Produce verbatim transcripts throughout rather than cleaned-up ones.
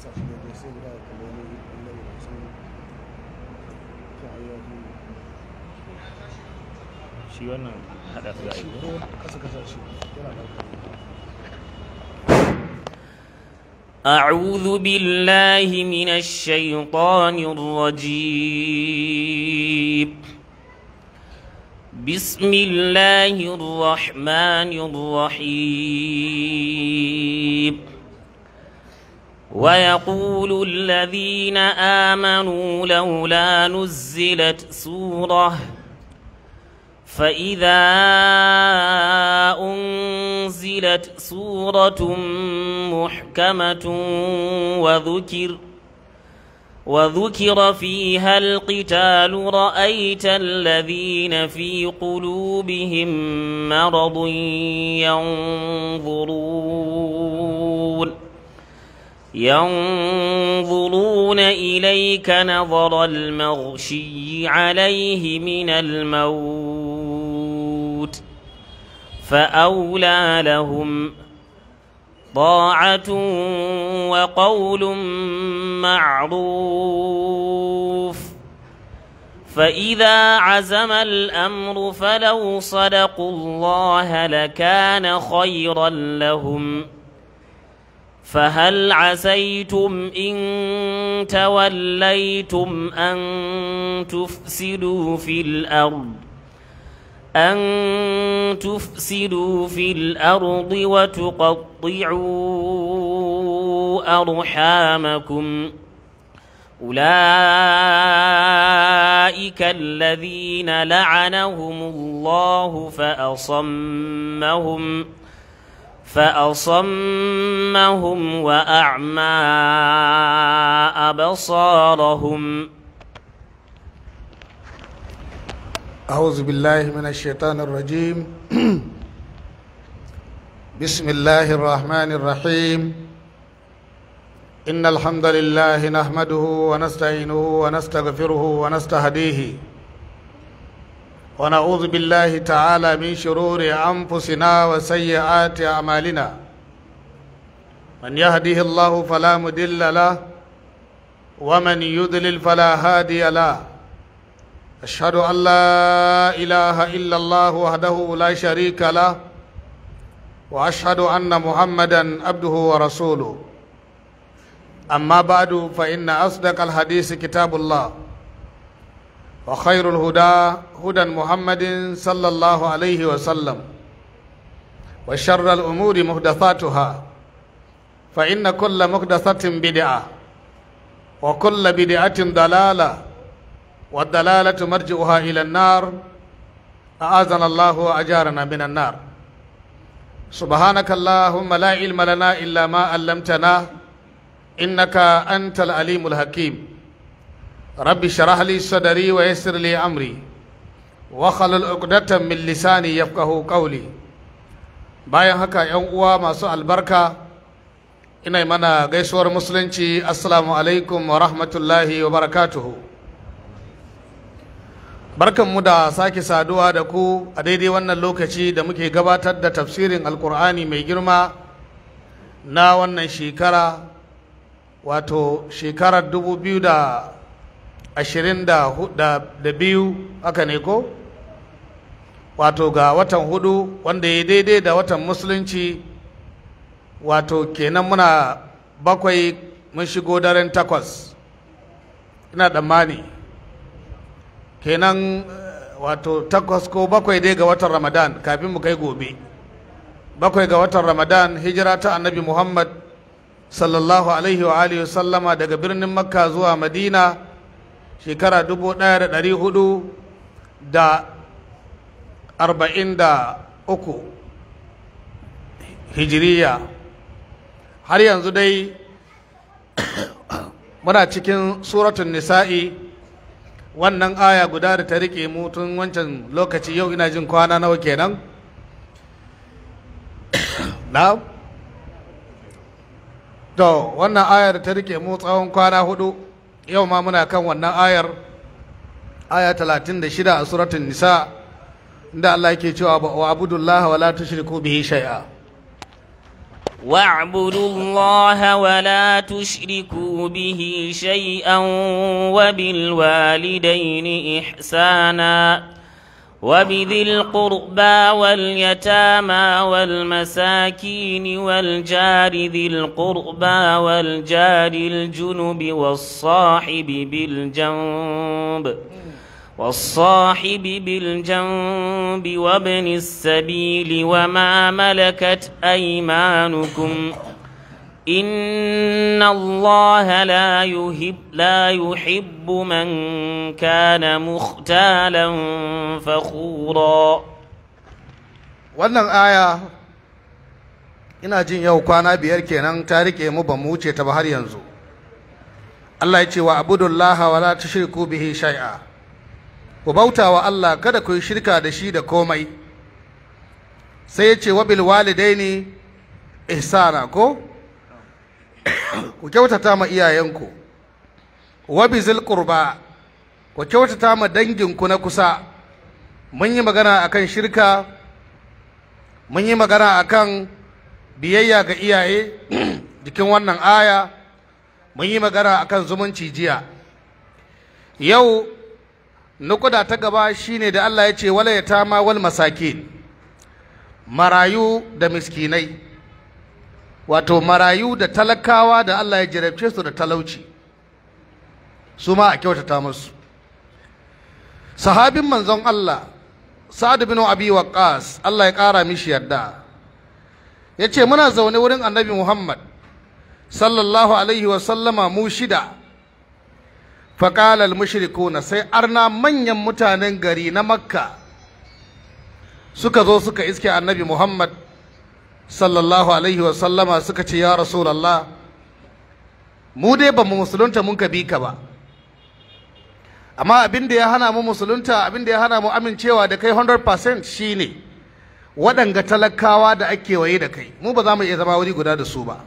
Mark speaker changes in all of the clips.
Speaker 1: shi wannan hada su da aiko kasa kasa shi yana dauka.
Speaker 2: أعوذ بالله من الشيطان الرجيم بسم الله الرحمن الرحيم ويقول الذين آمنوا لولا نزلت سورة فإذا أنزلت سورة محكمة وذكر وذكر فيها القتال رأيت الذين في قلوبهم مرض ينظرون ينظرون إليك نظر المغشي عليه من الموت فأولى لهم طاعة وقول معروف فإذا عزم الأمر فلو صدقوا الله لكان خيرا لهم فهل عسيتم إن توليتم أن تفسدوا في الأرض أن تفسدوا في الأرض وتقطعوا أرحامكم أولئك الذين لعنهم الله فأصمهم فأصمهم وأعمى أبصارهم.
Speaker 3: أعوذ بالله من الشيطان الرجيم بسم الله الرحمن الرحيم إن الحمد لله نحمده ونستعينه ونستغفره ونستهديه ونعوذ بالله تعالى من شرور أنفسنا وسيئات أعمالنا من يهده الله فلا مضل له ومن يضلل فلا هادي له أشهد أن لا إله إلا الله وحده لا شريك له وأشهد أن محمدا عبده ورسوله أما بعد فإن أصدق الحديث كتاب الله وخير الهدى هدى محمد صلى الله عليه وسلم وشر الأمور محدثاتها فإن كل محدثة بدعة وكل بدعة ضلالة والضلالة مرجعها إلى النار أعاذنا الله وأجارنا من النار سبحانك اللهم لا علم لنا إلا ما علمتنا إنك أنت العليم الحكيم رب اشرح لي صدري ويسر لي أمري واحلل عقدة من لساني يفقهوا قولي bayan haka ‘yan uwa masu albarka ina mana gaisuwar musulunci assalamu alaikum wa rahmatullahi wa barakatuhu barkanmu da sake saduwa da ku a daidai wannan lokaci da muke gabatar da tafsirin alkur'ani mai girma na wannan shekara wato shekarar dubu biyu da ashirin da biyu haka ne ko wato ga watan hudu wanda ya daidai da watan musulunci wato kenan muna bakwai mun shigo daren takwas ina tsammani kenan wato takwas ko bakwai dai ga watan ramadan kafin mu kai gobe bakwai ga watan ramadan hijira ta annabi muhammad sallallahu alaihi wa alihi sallama daga birnin makka zuwa madina shekara dubu ɗaya da ɗari hudu da arba'in da uku hijiriya har yanzu dai muna cikin suratun nisa'i wannan aya guda da ta rike mu tun wancan lokaci yau ina jin kwana nawa kenan na to wannan aya da ta rike mu tsawon kwana hudu yau ma muna kan wannan ayar aya talatin da shida a suratun nisa inda Allah yake cewa wa abudullah wa la tushriku bihi shay'a
Speaker 2: واعبدوا الله ولا تشركوا به شيئا وبالوالدين إحسانا وبذي القربى واليتامى والمساكين والجار ذي القربى والجار الجنب والصاحب بالجنب والصاحب بالجنب وابن السبيل وما ملكت أيمانكم إن الله لا يحب لا يحب من كان مختالا فخورا.
Speaker 3: wannan aya ina jin yau kwana biyar kenan ta rike mu ba mu wuce ta ba har yanzu. Allah ya ce wa abudullaha wa la tushriku bihi shay'a, ku bauta wa Allah kada ku yi shirka da shi da komai. Sai ya ce wa bil walidaini ihsana, ko ku kyautata ma iyayenku, wa bizil qurba ku kyautata ma danginku na kusa. Mun yi magana akan shirka, mun yi magana akan biyayya ga iyaye jikin wannan aya, mun yi magana akan zumunci jiya. Yau nukuda ta gaba shine da Allah ya ce wala yatama wal masakin, marayu da miskinai, wato marayu da talakawa da Allah ya jarabce su da talauci, su ma a kyautata musu. Sahabin manzon Allah Sa'ad bin Abi Waqqas, Allah ya ƙara mishi yarda, ya ce muna zaune wurin Annabi Muhammad sallallahu alaihi wa sallama mu shida. Faƙal al-mushrikuna, sai arna manyan mutanen gari na Makka suka zo suka iske Annabi Muhammad sallallahu alaihi wa sallama suka ce ya Rasulullah, mu dai ba mu musulunta mun ka bi ka ba, amma abin da ya hana mu musulunta, abin da ya hana mu amincewa da kai one hundred percent shine waɗanga talakawa da ake waye da kai, mu ba za mu iya zama wuri guda da su ba.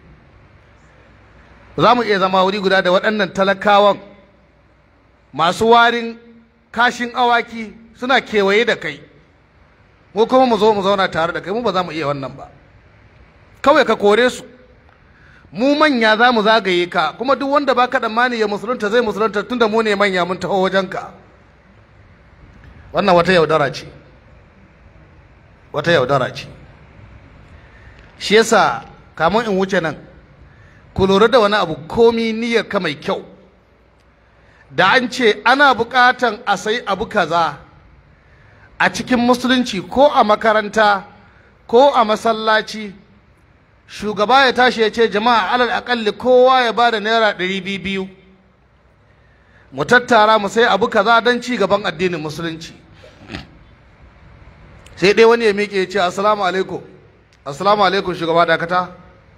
Speaker 3: Ba za mu iya zama wuri guda da waɗannan talakawan masu warin kashin awaki suna kewaye da kai, mu kuma mu zo mu zauna tare da kai, mu ba za mu iya wannan ba. Kawai ka kore su, mu manya za mu zagaye ka, kuma duk wanda ba ka tsammani ya musulunta zai musulunta tunda mu ne manya mun taho wajenka. Wannan wata yaudara ce, wata yaudara ce. Shi yasa kamun in wuce nan, ku lura da wani abu, komi niyyar ka mai kyau, da an ce ana buƙatan a sayi abu kaza a cikin musulunci ko a makaranta ko a masallaci, shugaba ya tashi ya ce jama'a alal aƙalli kowa ya ba da naira ɗari biyu biyu mu tattara mu sai abu kaza don ci gaban addinin musulunci. Sai dai wani ya miƙe ya ce assalamu alaikum, assalamu alaikum shugaba dakata.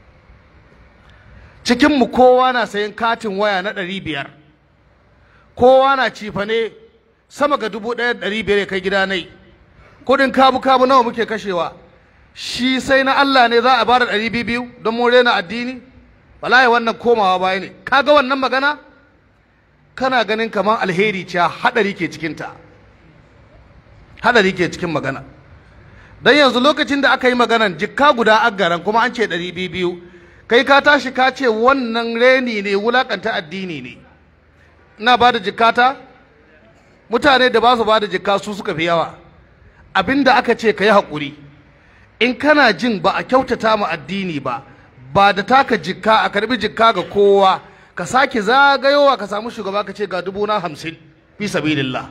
Speaker 3: Cikinmu kowa na sayan katin waya na ɗari biyar, kowa na cifane sama ga dubu ɗaya ɗari biyar ya kai gida nai, kuɗin kabu kabu nawa muke kashewa, shi sai na Allah ne za a bada ɗari biyu biyu don mu rena addini. Wallahi wannan komawa baya ne. Kaga wannan magana kana ganin kamar alheri ce, haɗari ke cikinta, haɗari ke cikin magana. Dan yanzu lokacin da aka yi maganan jikka guda aggaran kuma an ce ɗari biyu biyu, kai ka tashi ka ce wannan reni ne, wulakanta addini ne. Ina ba da jikkata, mutane da ba su ba da jikka su suka fi yawa. Abinda aka ce ka yi haƙuri, in kana jin ba a kyautata ma addini ba, ba da taka jikka a karbi jikka ga kowa, ka sake zagayowa ka samu shugaba ka ce ga dubu na hamsin fi sabilillah.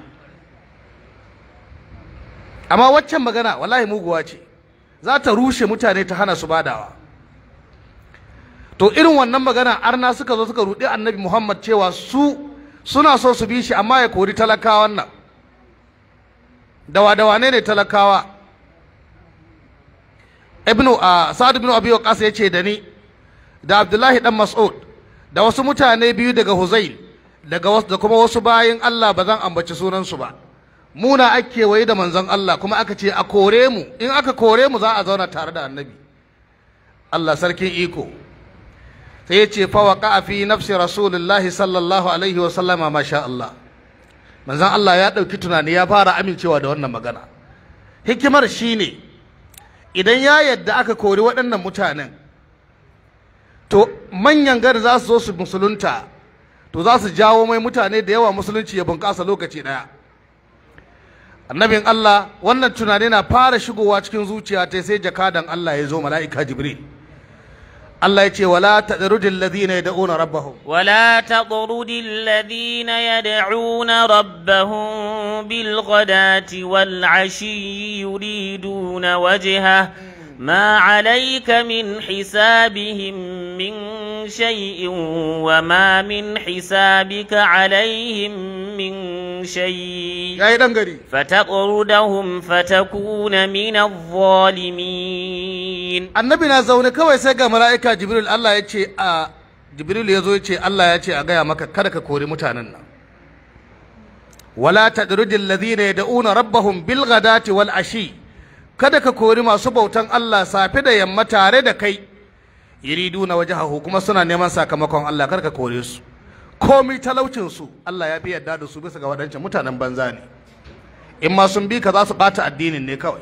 Speaker 3: Amma waccan magana wallahi muguwa ce, za ta rushe mutane ta hana su badawa. To irin wannan magana arna suka zo suka rudi Annabi Muhammad cewa su suna so su bi shi amma ya kori talakawan nan. Dawa dawa ne ne talakawa? Ibnu uh, Sa'ad ibn Abi Waqqas ya ce da ni da Abdullahi dan Mas'ud da wasu mutane biyu daga Huzail daga wasu da kuma wasu bayin Allah, ba zan ambaci sunan su ba. Muna ake waye da manzon Allah kuma aka ce a kore mu, in aka kore mu za a zauna tare da Annabi. Allah sarkin iko. Sai ya ce fa waqa fi nafsi Rasulullahi sallallahu alaihi wa sallama ma sha Allah. Manzon Allah ya dauki tunani ya fara amincewa da wannan magana. Hikimar shine idan ya yadda aka kori waɗannan mutanen to manyan gari za su zo su musulunta to za su jawo mai mutane da yawa musulunci ya bunƙasa lokaci ɗaya. Annabin Allah wannan tunani na fara shigowa cikin zuciya ta sai jakadan Allah ya zo mala'ika Jibril. Allah ya ce wala tadrudil ladina yad'una rabbahum
Speaker 2: ولا تطرد الذين يدعون ربهم بالغداة والعشي يريدون وجهه ما عليك من حسابهم من شيء وما من حسابك عليهم من شيء
Speaker 3: yayi dan gari
Speaker 2: فتطردهم فتكون من الظالمين.
Speaker 3: annabi na zaune kawai sai ga mala'ika Jibril. Allah ya ce a Jibril ya zo ya ce Allah ya ce a gaya maka kada ka kori mutanen nan. wala tadrudil ladina yad'una rabbahum bil ghadati wal ashi, kada ka kori masu bautan Allah safe da yamma tare da kai, yuriduna wajhahu kuma suna neman sakamakon Allah, kada ka kore su komai talaucin su Allah ya fi yadda da su bisa ga wadancan mutanen banza ne, in ma sun bi ka za su bata addinin ne kawai.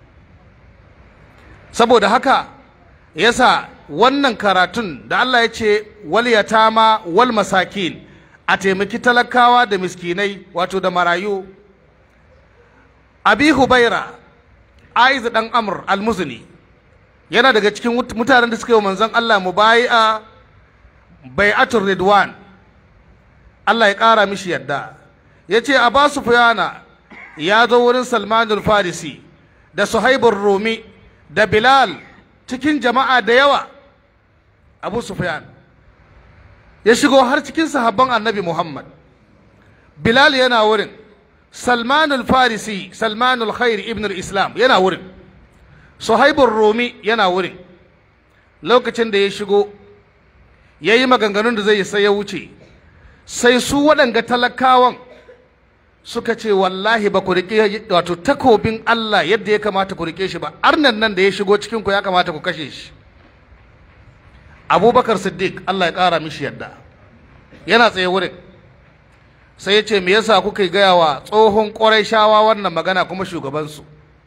Speaker 3: Saboda haka yasa wannan karatun da Allah ya ce wal yatama wal masakin, a taimaki talakawa da miskinai wato da marayu. Abi Hubaira Aiz dan Amr al-Muzni yana daga cikin mutanen da suka yi manzon Allah mubai'a bai'atul ridwan, Allah ya kara mishi yadda. Yace Abu Sufyana ya zo wurin Salmanul Farisi da Suhaibur Rumi da Bilal cikin jama'a da yawa. Abu Sufyan ya shigo har cikin sahabban Annabi Muhammad. Bilal yana wurin, Salmanul Farisi Salmanul Khair ibn al-Islam yana wurin, Suhaibur Rumi yana wurin. Lokacin da ya shigo ya yi maganganun da zai yi sai ya wuce, sai su waɗanga talakawan suka ce wallahi ba ku riƙe wato takobin Allah yadda ya kamata ku riƙe shi ba, arnan nan da ya shigo cikin ku ya kamata ku kashe shi. Abubakar Siddiq Allah ya ƙara mishi yadda yana tsaye wurin, sai ya ce me yasa kuka gaya wa tsohon Qurayshawa wannan magana kuma shugabansu?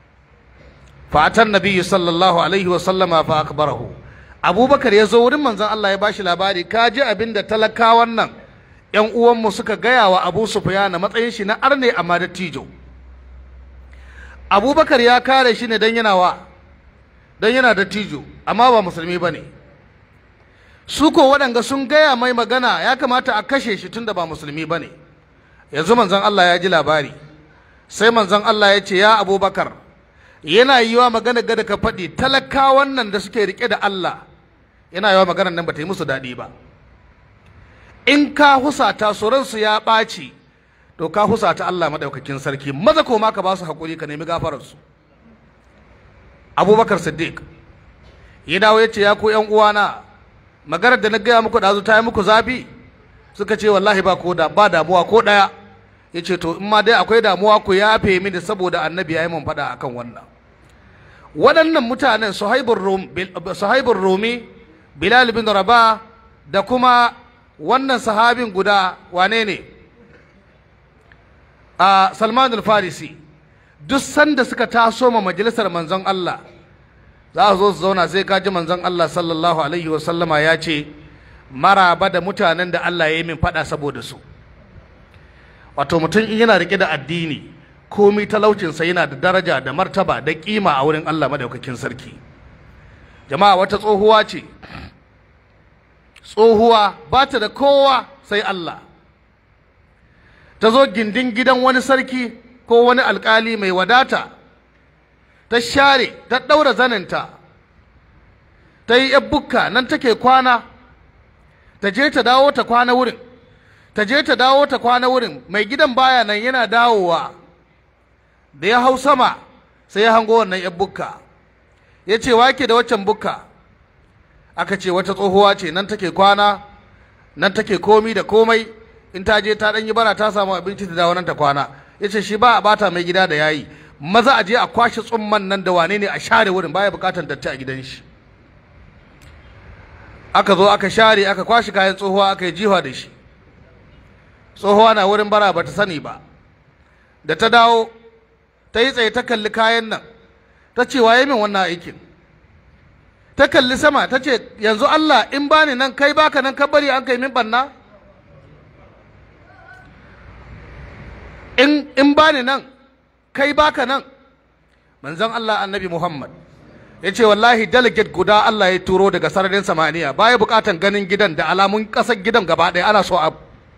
Speaker 3: Fatan Nabiyyu sallallahu alaihi wa sallama fa akbarahu. Abubakar ya zo wurin manzon Allah ya bashi labari, ka ji abin da talakawan nan ‘yan uwanmu suka gaya wa Abu Sufyan na matsayin shi na arne amma da tijo. Abubakar ya kare shi ne don yana wa don yana da tijo amma ba musulmi ba ne. Su ko waɗanga sun gaya mai magana ya kamata a kashe shi tunda ba musulmi ba ne. Yanzu manzon Allah ya ji labari, sai manzon Allah ya ce ya Abubakar, yana yi wa magana gada ka faɗi talakawan nan da suke riƙe da Allah, yana yi wa maganar nan ba ta yi musu daɗi ba. In ka husata su ransu ya ɓaci, to ka husata Allah maɗaukakin sarki, maza ko ma ka ba su haƙuri ka nemi gafararsu. Abubakar Siddiq ya dawo ya ce ya ku ‘yan uwana, maganar da na gaya muku ɗazu ta yi muku zafi? Suka ce wallahi ba ko da ba damuwa ko ɗaya. Ya ce to in ma dai akwai damuwa ku yafe mini saboda annabi ya yi mun faɗa akan wannan. Waɗannan mutanen Suhaibur Rumi, Bilal bin Rabah da kuma wannan sahabin guda wane ne? A Salmanul Farisi, duk sanda suka taso ma majalisar manzon Allah za a zo su zauna sai kaji manzon Allah sallallahu alaihi wa sallama ya ce maraba da mutanen da Allah ya yi min faɗa saboda su. Wato mutum in yana rike da addini komai talaucinsa yana da daraja da martaba da kima a wurin Allah madaukakin sarki. Jama'a wata tsohuwa ce, tsohuwa ba ta da kowa sai Allah, ta zo gindin gidan wani sarki ko wani alkali mai wadata, ta share ta ɗaura zaninta, ta yi bukka nan take kwana, ta je ta dawo ta kwana wurin, ta je ta dawo ta kwana wurin. Mai gidan baya nan yana dawowa, da ya hau sama sai ya hango wannan yan bukka, ya ce wake da waccan bukka? Aka ce wata tsohuwa ce nan take kwana, nan take komi da komai, in ta je ta ɗan yi bara ta samu abinci ta dawo nan ta kwana. Ya ce shi ba a bata mai gida da yayi, maza a je a kwashe tsumman nan da wane ne a share wurin, baya bukatan datti a gidan shi. Aka zo aka share aka kwashe kayan tsohuwa aka yi jiwa da shi. Tsohuwa na wurin bara ba ta sani ba, da ta dawo ta yi tsaye ta kalli kayan nan, ta ce waye min wannan aikin? ta kalli sama ta ce yanzu Allah in bani nan kai baka nan ka bari an kai min banna in in bani nan kai baka nan. Manzon Allah annabi Muhammad ya ce wallahi delegate guda Allah ya turo daga sararin samaniya baya bukatan ganin gidan da alamun kasar gidan gaba ɗaya ana so a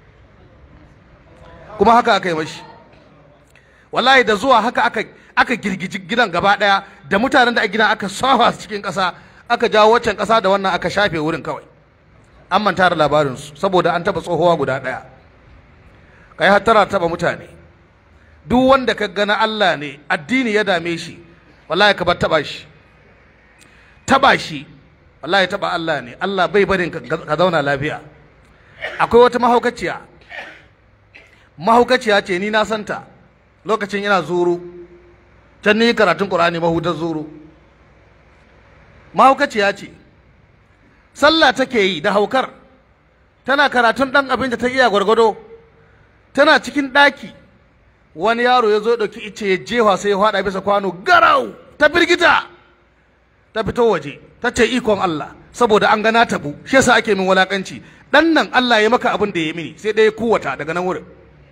Speaker 3: kuma haka aka yi mashi wallahi da zuwa haka aka aka girgiji gidan gaba ɗaya da mutanen da a gidan aka sawa su cikin ƙasa aka jawo waccan ƙasa da wannan aka shafe wurin kawai an manta da labarinsu saboda an taɓa tsohuwa guda ɗaya kai hattara taɓa mutane duk wanda ka gana Allah ne addini ya dame shi wallahi ka bar taɓa shi taɓa shi wallahi taɓa Allah ne Allah bai barin ka zauna lafiya. Akwai wata mahaukaciya mahaukaciya ce ni na santa lokacin ina zuru can ni karatun Qur'ani mahutar zuru mahaukaciya ce sallah take yi da haukar tana karatun dan abin da ta iya gwargwado tana cikin daki wani yaro ya zo ya dauki ice ya jefa sai ya fada bisa kwano garau ta firgita ta fito waje ta ce ikon Allah saboda an gana tabu shi yasa ake min walakanci dan nan Allah ya maka abin da ya mini sai dai kuwata daga nan wurin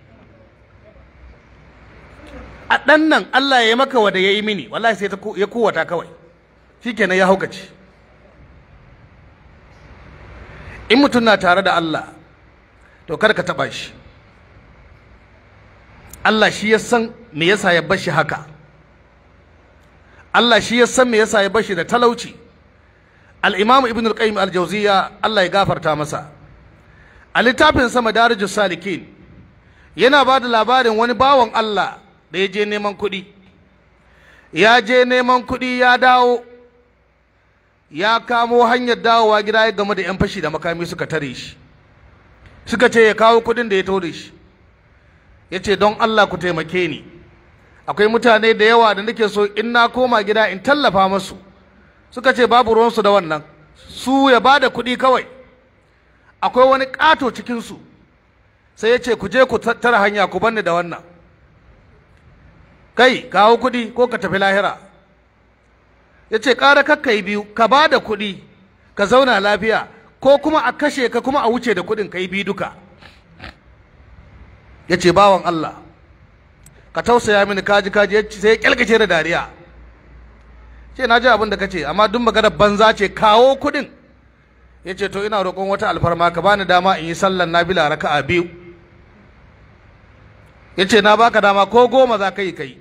Speaker 3: a dan nan Allah ya maka wanda ya yi mini wallahi sai ta ya kuwata kawai shikenan ya haukace. In mutum na tare da Allah to kar ka taba shi. Allah shi ya san me yasa ya bar shi haka. Allah shi ya san me yasa ya bar shi da talauci. Al-Imam Ibn al-Qayyim al-Jawziyya Allah ya gafarta masa a littafin sa Madarijus Salikin yana ba da labarin wani bawan Allah da ya je neman kuɗi. Ya je neman kuɗi ya dawo ya kamo hanyar dawowa gida ya game da 'yan fashi da makami suka tare shi suka ce ya kawo kudin da ya tore shi ya ce don Allah ku taimake ni akwai mutane da yawa da nake so in na koma gida in tallafa masu. Suka ce babu ruwansu da wannan su ya ba da kuɗi kawai. Akwai wani ƙato cikinsu sai ya ce ku je ku tattara hanya ku banni da wannan kai kawo kuɗi ko ka tafi lahira. Ya ce ƙara kakka yi biyu ka ba da kuɗi ka zauna lafiya ko kuma a kashe ka kuma a wuce da kuɗin ka yi biyu duka. Ya ce bawan Allah ka tausaya mini kaji kaji sai ya kyalkace da dariya. Ce na ji abin da ka ce amma duk maganar banza ce kawo kuɗin. Ya ce to ina roƙon wata alfarma ka bani dama in yi sallan nafila raka'a biyu. Ya ce na baka dama ko goma za ka yi kai.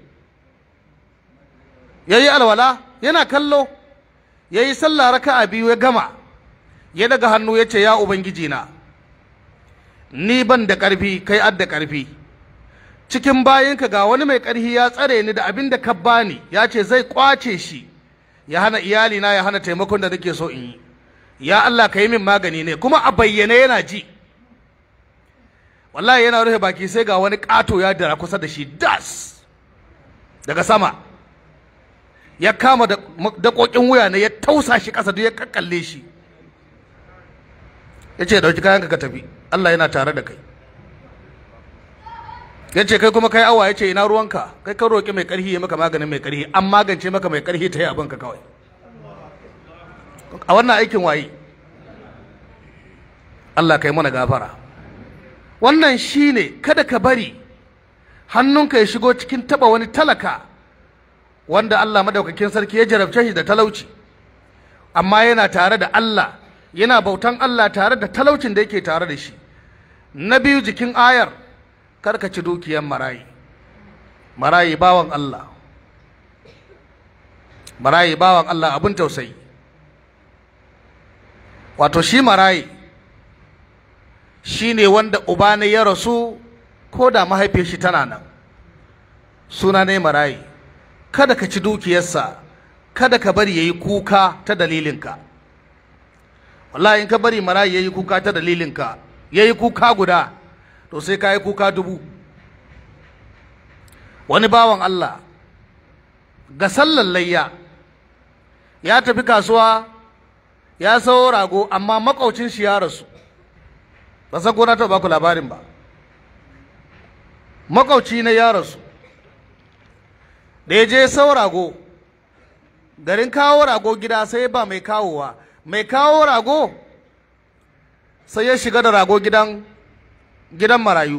Speaker 3: Ya yi alwala yana kallo ya yi sallah raka'a biyu ya gama ya daga hannu ya ce ya ubangiji na ni ban da ƙarfi kai ad da ƙarfi cikin bayinka ga wani mai ƙarfi ya tsare ni da abin da ka bani ya ce zai kwace shi ya hana iyali na ya hana taimakon da nake so in yi ya Allah ka yi min magani ne kuma a bayyane yana ji. Wallahi yana rufe baki sai ga wani ƙato ya dara kusa da shi das daga sama ya kama da daƙoƙin wuya ne ya tausa shi ƙasa duk ya kakkalle shi ya ce ɗauki kayanka ka tafi Allah yana tare da kai. Ya ce kai kuma kai awa ya ce ina ruwanka kai ka roƙi mai ƙarfi ya maka maganin mai ƙarfi an magance maka mai ƙarfi ta yi abinka kawai a wannan aikin waye. Allah kai mana gafara. Wannan shine kada ka bari hannunka ya shigo cikin taba wani talaka wanda Allah madaukakin sarki ya jarabce shi da talauci amma yana tare da Allah yana bautan Allah tare da talaucin da yake tare da shi. Na biyu jikin ayar kar ka ci dukiyar marayi. Marayi bawan Allah marayi bawan Allah abin tausayi. Wato shi marayi shi ne wanda uba ne ya rasu ko da mahaifiyar shi tana nan suna ne marayi. Kada ka ci dukiyarsa kada ka bari yayi kuka ta dalilinka. Wallahi in ka bari marayi yayi kuka ta dalilinka yayi kuka guda to sai ka yi kuka dubu. Wani bawan Allah ga sallar layya ya tafi kasuwa ya sayo rago amma makaucin shi ya rasu. Ba san ko na taɓa baku labarin ba. Makauci na ya rasu da ya je sayo rago garin kawo rago gida sai ba mai kawowa, mai kawo rago sai ya shiga da rago gidan gidan marayu.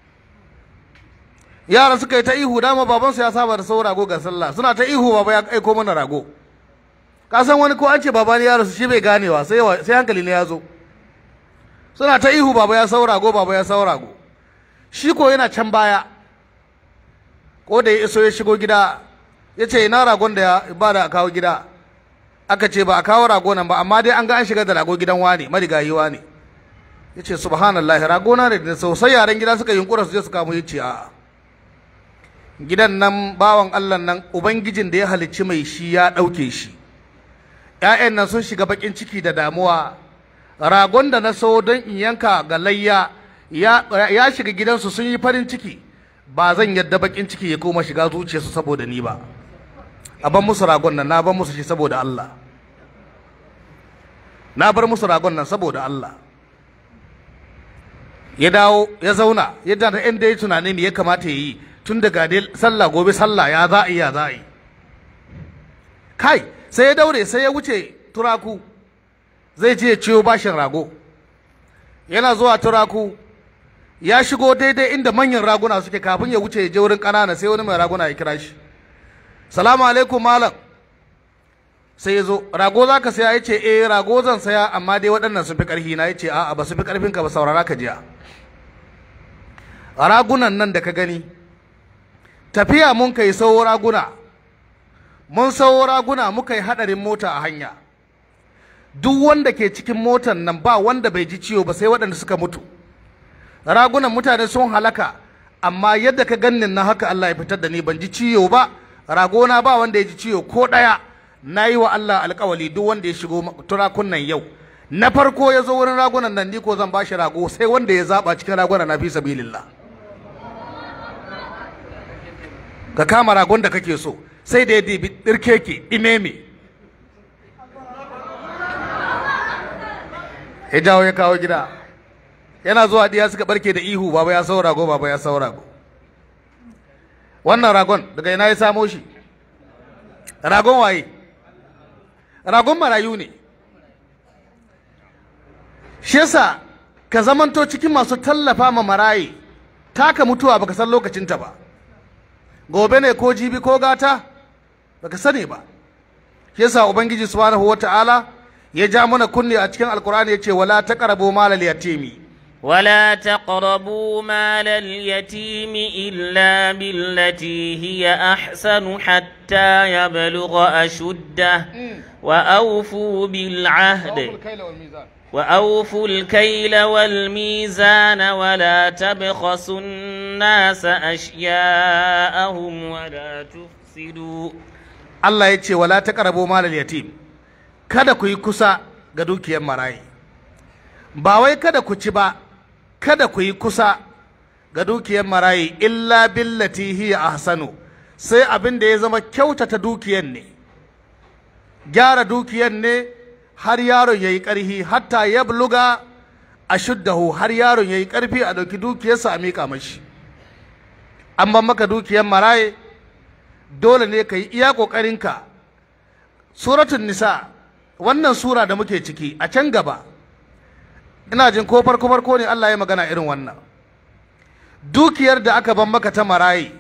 Speaker 3: Yara suka yi ta ihu, dama babansu ya saba da sau rago ga sallah, suna ta ihu baba ya aiko mana rago. Ka san wani ko an ce baba ne ya rasu shi bai ganewa sai sai hankali ne ya zo. Suna ta ihu baba ya sau rago, baba ya sau rago. Shi ko yana can baya. Ko da ya iso ya shigo gida ya ce ina ragon da ya ba da kawo gida. Aka ce ba a kawo rago nan ba, amma dai an ga an shiga da rago gidan wane, marigayi wane. Ya ce subhanallah, rago na ne da sosai yaran gida suka yunkura su je su kamo, ya ce a'a. Gidan nan bawan Allah nan ubangijin da ya halicci mai shi ya ɗauke shi. ‘Ya'yan nan sun shiga baƙin ciki da damuwa. Ragon da na so don in yanka ga layya ya, ya shiga gidansu sun yi farin ciki. Ba zan yadda baƙin ciki ya koma shiga zuciyarsu saboda ni ba. A ban musu ragon nan, na ban musu shi saboda Allah. Na bar musu ragon nan saboda Allah. Ya dawo ya zauna yadda da inda ya tunani me ya kamata ya yi. Tun daga dai sallah gobe sallah ya za a yi ya za a yi. Kai sai ya daure sai ya wuce turaku zai je ya ciyo bashin rago. Yana zuwa turaku ya shigo daidai inda manyan raguna suke, kafin ya wuce ya je wurin ƙanana sai wani mai raguna ya kira shi. Salamu alaikum malam. Sai ya zo, rago za ka saya? Ya ce eh rago zan saya, amma dai waɗannan sun fi ƙarfi na. Ya ce a'a ba su fi ƙarfinka ba, saurara ka jiya. Ragunan nan da ka gani tafiya mun kai sawo raguna, mun sawo raguna muka yi hadarin mota a hanya. Duk wanda ke cikin motan nan ba wanda bai ji ciwo ba sai waɗanda suka mutu. Ragunan mutane sun halaka, amma yadda ka gannin na haka Allah ya fitar da ni, ban ji ciwo ba. Ragona ba wanda ya ji ciwo ko ɗaya. Na yi wa Allah alƙawali duk wanda ya shigo turakun nan yau na farko ya zo wurin ragunan nan, ni ko zan bashi rago sai wanda ya zaba cikin ragunan na fi sabilillah. Ka kama ragon da kake so, sai da ya dibi ɗirkeke imeme ya jawo ya kawo gida. Yana zuwa diya suka barke da ihu, baba ya sau rago, baba ya sau rago. Wannan ragon daga ina ya samo shi? Ragon waye? Ragon marayu ne. Shi yasa ka zamanto cikin masu tallafa ma marayi, taka mutuwa baka san lokacinta ba. Gobe ne ko jibi ko gata baka sani ba. Shi yasa ubangiji subhanahu wataala ya ja mana kunne a cikin alkur'ani yace wala taqrabu malal yatimi
Speaker 2: ولا تقربوا مال اليتيم إلا بالتي هي أحسن حتى يبلغ أشده وأوفوا بالعهد وأوفوا الكيل والميزان ولا تبخسوا الناس أشياءهم ولا تفسدوا.
Speaker 3: الله يتشي ولا تقربوا مال اليتيم. kada ku yi kusa ga dukiyar marayi. Ba wai kada ku ci ba, kada ku yi kusa ga dukiyar marayi illa billati hiya ahsanu, sai abin da ya zama kyautata dukiyar ne, gyara dukiyar ne har yaron yayi ƙarfi, hatta yabluga ashuddahu, har yaron yayi ƙarfi a dauki dukiyarsa a miƙa mashi. An ban maka dukiyar marayi, dole ne ka yi iya ƙoƙarinka. Suratul Nisa, wannan sura da muke ciki a can gaba, ina jin ko farko farko ne Allah ya magana irin wannan. Dukiyar da aka ban maka ta marayi,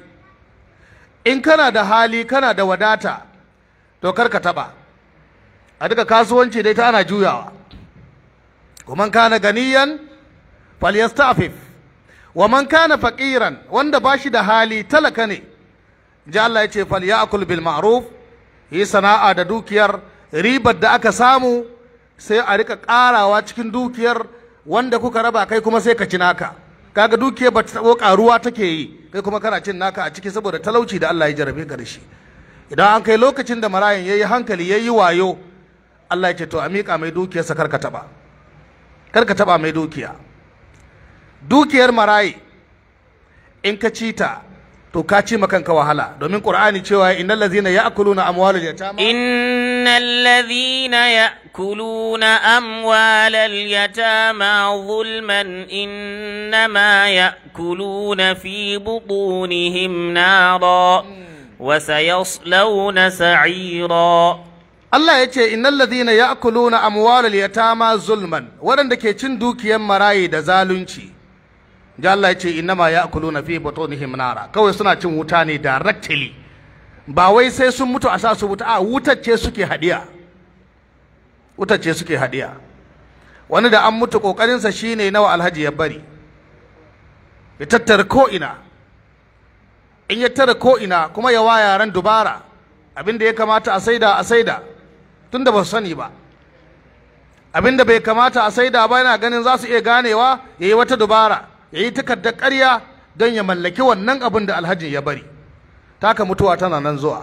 Speaker 3: in kana da hali kana da wadata to kar ka taba. A duka kasuwanci dai ta ana juyawa. Kuma kana ganiyan falyastafif, wa man kana faqiran, wanda bashi da hali talaka ne, ji Allah ya ce falyakul bil ma'ruf, yi sana'a da dukiyar, ribar da aka samu sai a rika karawa cikin dukiyar, wanda kuka raba kai kuma sai ka ci naka. Kaga dukiyar ba ta tabo karuwa take yi, kai kuma kana cin naka a ciki saboda talauci da Allah ya jarabe ka da shi. Idan an kai lokacin da marayin yayi hankali yayi wayo, Allah ya ce to a miƙa mai dukiyarsa kar ka taba. Kar ka taba mai dukiya. Dukiyar marayi in ka ci ta to ka ci makanka wahala, domin Qur'ani cewa innal ladzina ya'kuluna amwalal yatama
Speaker 2: innal ladzina ya'kuluna amwalal yatama zulman innama ya'kuluna fi butunihim nara وسيصلون سعيرا.
Speaker 3: Allah ya ce innal ladhina ya'kuluna amwalal yatama zulman, waɗanda ke cin dukiyar marayi da zalunci, ja Allah ya ce innama ya'kuluna fi butunihim nara, kawai suna cin wuta ne directly, ba wai sai sun mutu a sa su wuta, a wutar ce suke hadiya, wutar ce suke hadiya. Wani da an mutu kokarinsa shine nawa alhaji ya bari, ya tattara ko ina, in ya tara ko ina kuma ya wa yaran dubara, abinda ya kamata a saida a saida tunda ba su sani ba, abinda bai kamata a saida ba yana ganin za su iya ganewa, ya yi wata dubara, ya yi takardar ƙarya don ya mallaki wannan abin da alhajin ya bari. Taka mutuwa tana nan zuwa,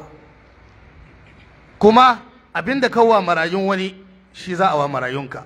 Speaker 3: kuma abinda kawwa marayun wani shi za a wa marayunka.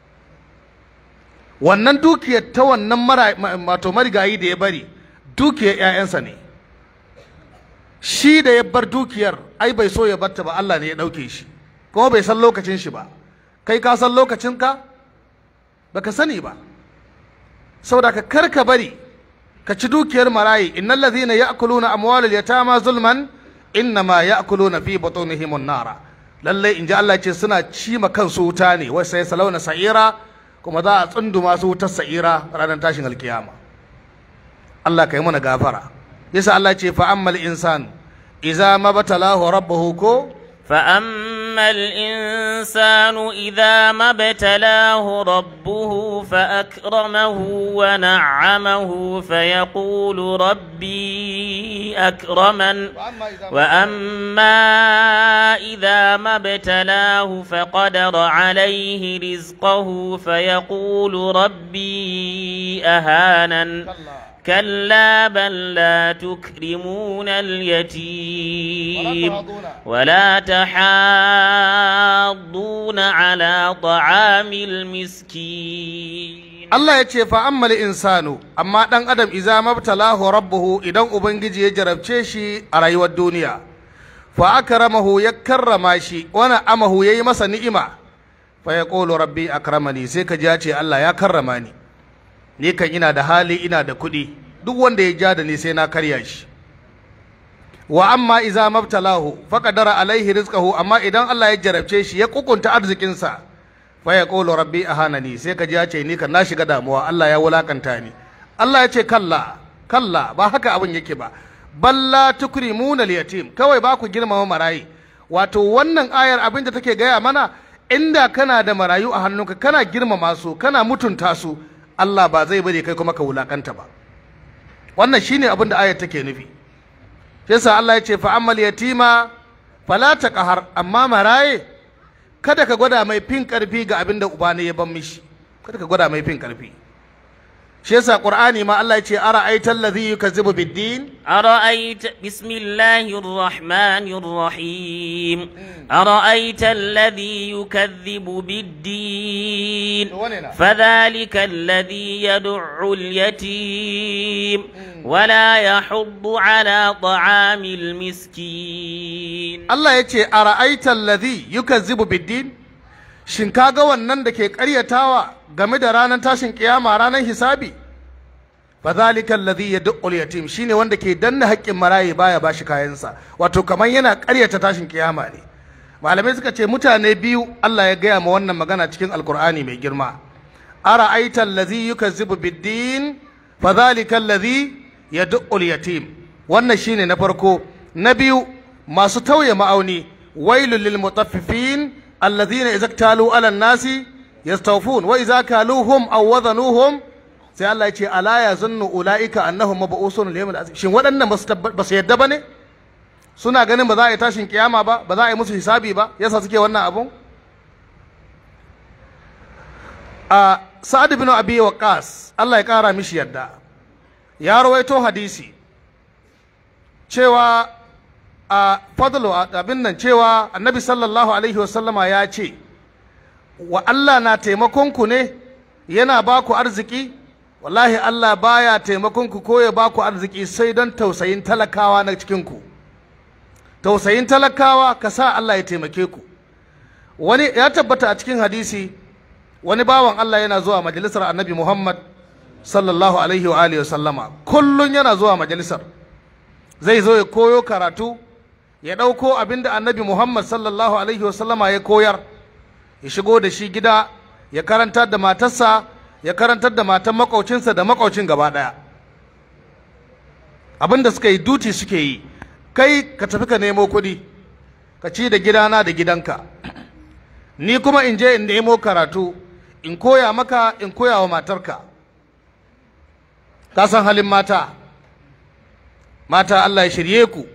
Speaker 3: Wannan dukiyar ta wannan mato marigayi da ya bari dukiyar 'ya'yansa ne, shi da ya bar dukiyar ai bai so ya barta ba, Allah ne ya ɗauke shi, kuma bai san lokacin shi ba. Kai ka san lokacinka? Baka sani ba. Saboda ka karka bari ka ci dukiyar marayi. innal ladhina ya'kuluna amwalal yatama zulman innama ya'kuluna fi butunihim an-nara, lalle in ji Allah ce suna ci ma kansu wuta ne, wai sai salauna sa'ira, kuma za a tsunduma su wutar sa'ira ranar tashin alkiyama. Allah ka yi mana gafara. Yasa Allah ce fa ammal insan idza mabtalahu rabbuhu ko
Speaker 2: فأما الإنسان إذا ما ابتلاه ربه فأكرمه ونعمه فيقول ربي أكرمن وأما إذا ما ابتلاه فقدر عليه رزقه فيقول ربي أهانن كلا بل لا تكرمون اليتيم ولا تحاضون على طعام المسكين.
Speaker 3: Allah ya ce fa ammal insanu, amma dan adam idza mabtalahu rabbuhu, idan ubangiji ya jarabce shi a rayuwar duniya, fa akramahu, ya karrama shi, wa na'amahu, yayi masa ni'ima, fa yaqulu rabbi akramani, sai ka ji ya ce Allah ya karrama ni, ni kan ina da hali, ina da kuɗi, duk wanda ya ja da ni sai na karya shi. Wa amma iza mabtalahu faqadara alaihi rizqahu, amma idan Allah ya jarabce shi ya kukunta arzikinsa, fa yaqulu rabbi ahanani, sai ka ji ya ce ni kan na shiga damuwa, Allah ya wulakanta ni. Allah ya ce kalla kalla, ba haka abin yake ba, balla tukrimuna al-yatim, kawai ba ku girmama marayi. Wato wannan ayar abin da take gaya mana, inda kana da marayu a hannunka kana girmama su, kana mutunta su, Allah ba zai bari kai kuma ka wulakanta ba. Wannan shine abin da ayar take nufi. Yasa Allah ya ce fa ammal yatima fala taqhar, amma maraye kada ka gwada mai fin karfi ga abin da uba ne ya ban mishi, kada ka gwada mai fin karfi. Shi yasa Qur'ani ma Allah ya ce ara'aita allazi yukazzibu bid-din,
Speaker 2: ara'aita bismillahir rahmanir rahim ara'aita allazi yukazzibu bid-din fadhalika allazi yad'u al-yatim wala yahuddu ala ta'amil miskin. Allah
Speaker 3: ya ce ara'aita allazi yukazzibu bid-din, shin kaga wannan da ke ƙaryatawa game da ranar tashin kiyama, ranar hisabi? Fadhalika alladhi yad'u al-yatim, shine wanda ke danna haƙƙin marayi baya bashi kayansa, wato kamar yana ƙaryata tashin kiyama ne. Malamai suka ce mutane biyu Allah ya gaya ma wannan magana cikin Alƙur'ani mai girma. Ara'aita alladhi yukazzibu bid-din fadhalika alladhi yad'u al-yatim, wannan shine na farko. Na biyu, masu tauye ma'auni, wailul lil mutaffifin alladhina idza iktalu 'ala an-nasi yastawfun wa idza kaluhum aw wazanuhum, sai Allah ya ce ala yazunnu ulaika annahum mab'usun li yawmil azim. Shin waɗannan ba su yadda bane? Suna ganin ba za a yi tashin kiyama ba, ba za a yi musu hisabi ba, yasa suke wannan abun? a Sa'ad ibn Abi Waqqas, Allah ya kara mishi yadda, ya rawaito hadisi cewa a fadlu abin nan, cewa annabi sallallahu alaihi wasallama ya ce wa Allah na taimakonku ne, yana ba ku arziki. Wallahi Allah baya taimakonku ko ya ba ku arziki sai don tausayin talakawa na cikinku. Tausayin talakawa ka sa Allah ya taimake ku. Wani ya tabbata a cikin hadisi, wani bawan Allah yana zuwa majalisar annabi Muhammad sallallahu alaihi wa alihi wasallama, kullun yana zuwa majalisar, zai zo ya koyo karatu ya ɗauko abin da annabi Muhammad sallallahu alaihi wasallama ya koyar ya shigo da shi gida ya karantar da matarsa ya karantar da matan makaucinsa da makaucin gaba ɗaya. Abin da suka yi duti suke yi, kai ka tafi ka nemo kuɗi ka ci da gidana da gidanka, ni kuma in je in nemo karatu in koya maka in koya wa matarka. Ka san halin mata, mata Allah ya shirye ku.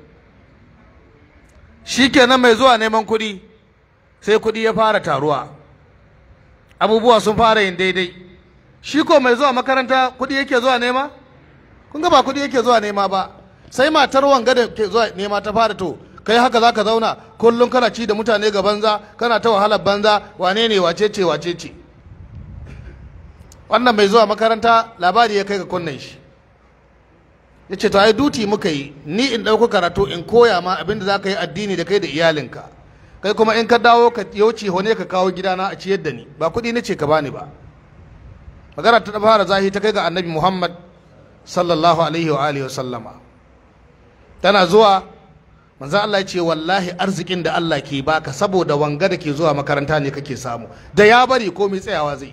Speaker 3: Shi kenan mai zuwa neman kuɗi sai kuɗi ya fara taruwa, abubuwa sun fara yin daidai. Shi ko mai zuwa makaranta kuɗi yake zuwa nema? Kun ga ba kuɗi yake zuwa nema ba, sai matar wanga da ke zuwa nema ta fara to kai haka za ka zauna kullum kana ci da mutane ga banza, kana ta wahalar banza, wane ne wace ce wace ce. Wannan mai zuwa makaranta labari ya kai ga kunnen shi, ya ce to ai duti muka yi, ni in ɗauko karatu in koya ma abinda za ka yi addini da kai da iyalinka, kai kuma in ka dawo ka yauci hone ka kawo gidana a ciyar da ni, ba kuɗi na ce ka bani ba. Magana ta fara zahi ta kai ga annabi Muhammad sallallahu alaihi wa alihi wa sallama. Tana zuwa manzo Allah ya ce wallahi arzikin da Allah ke baka saboda wanga da ke zuwa makaranta ne kake samu, da ya bari komai tsayawa zai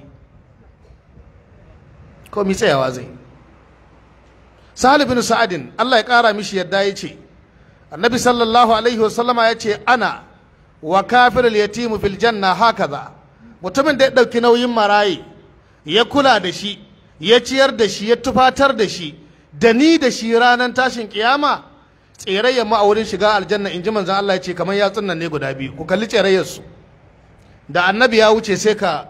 Speaker 3: komai tsayawa zai Sahal bin Sa'adin Allah ya kara mishi yadda ya ce annabi sallallahu alaihi wa sallama ya ce ana wa kafirul yatimu fil janna hakaza. Mutumin da ya dauki nauyin marayi ya kula da shi ya ciyar da shi ya tufatar da shi da ni da shi ranar tashin kiyama, tserayyar ma a wurin shiga aljanna in ji manzon Allah ya ce kamar yatsun nan ne guda biyu. Ku kalli tserayyar su, da annabi ya wuce sai ka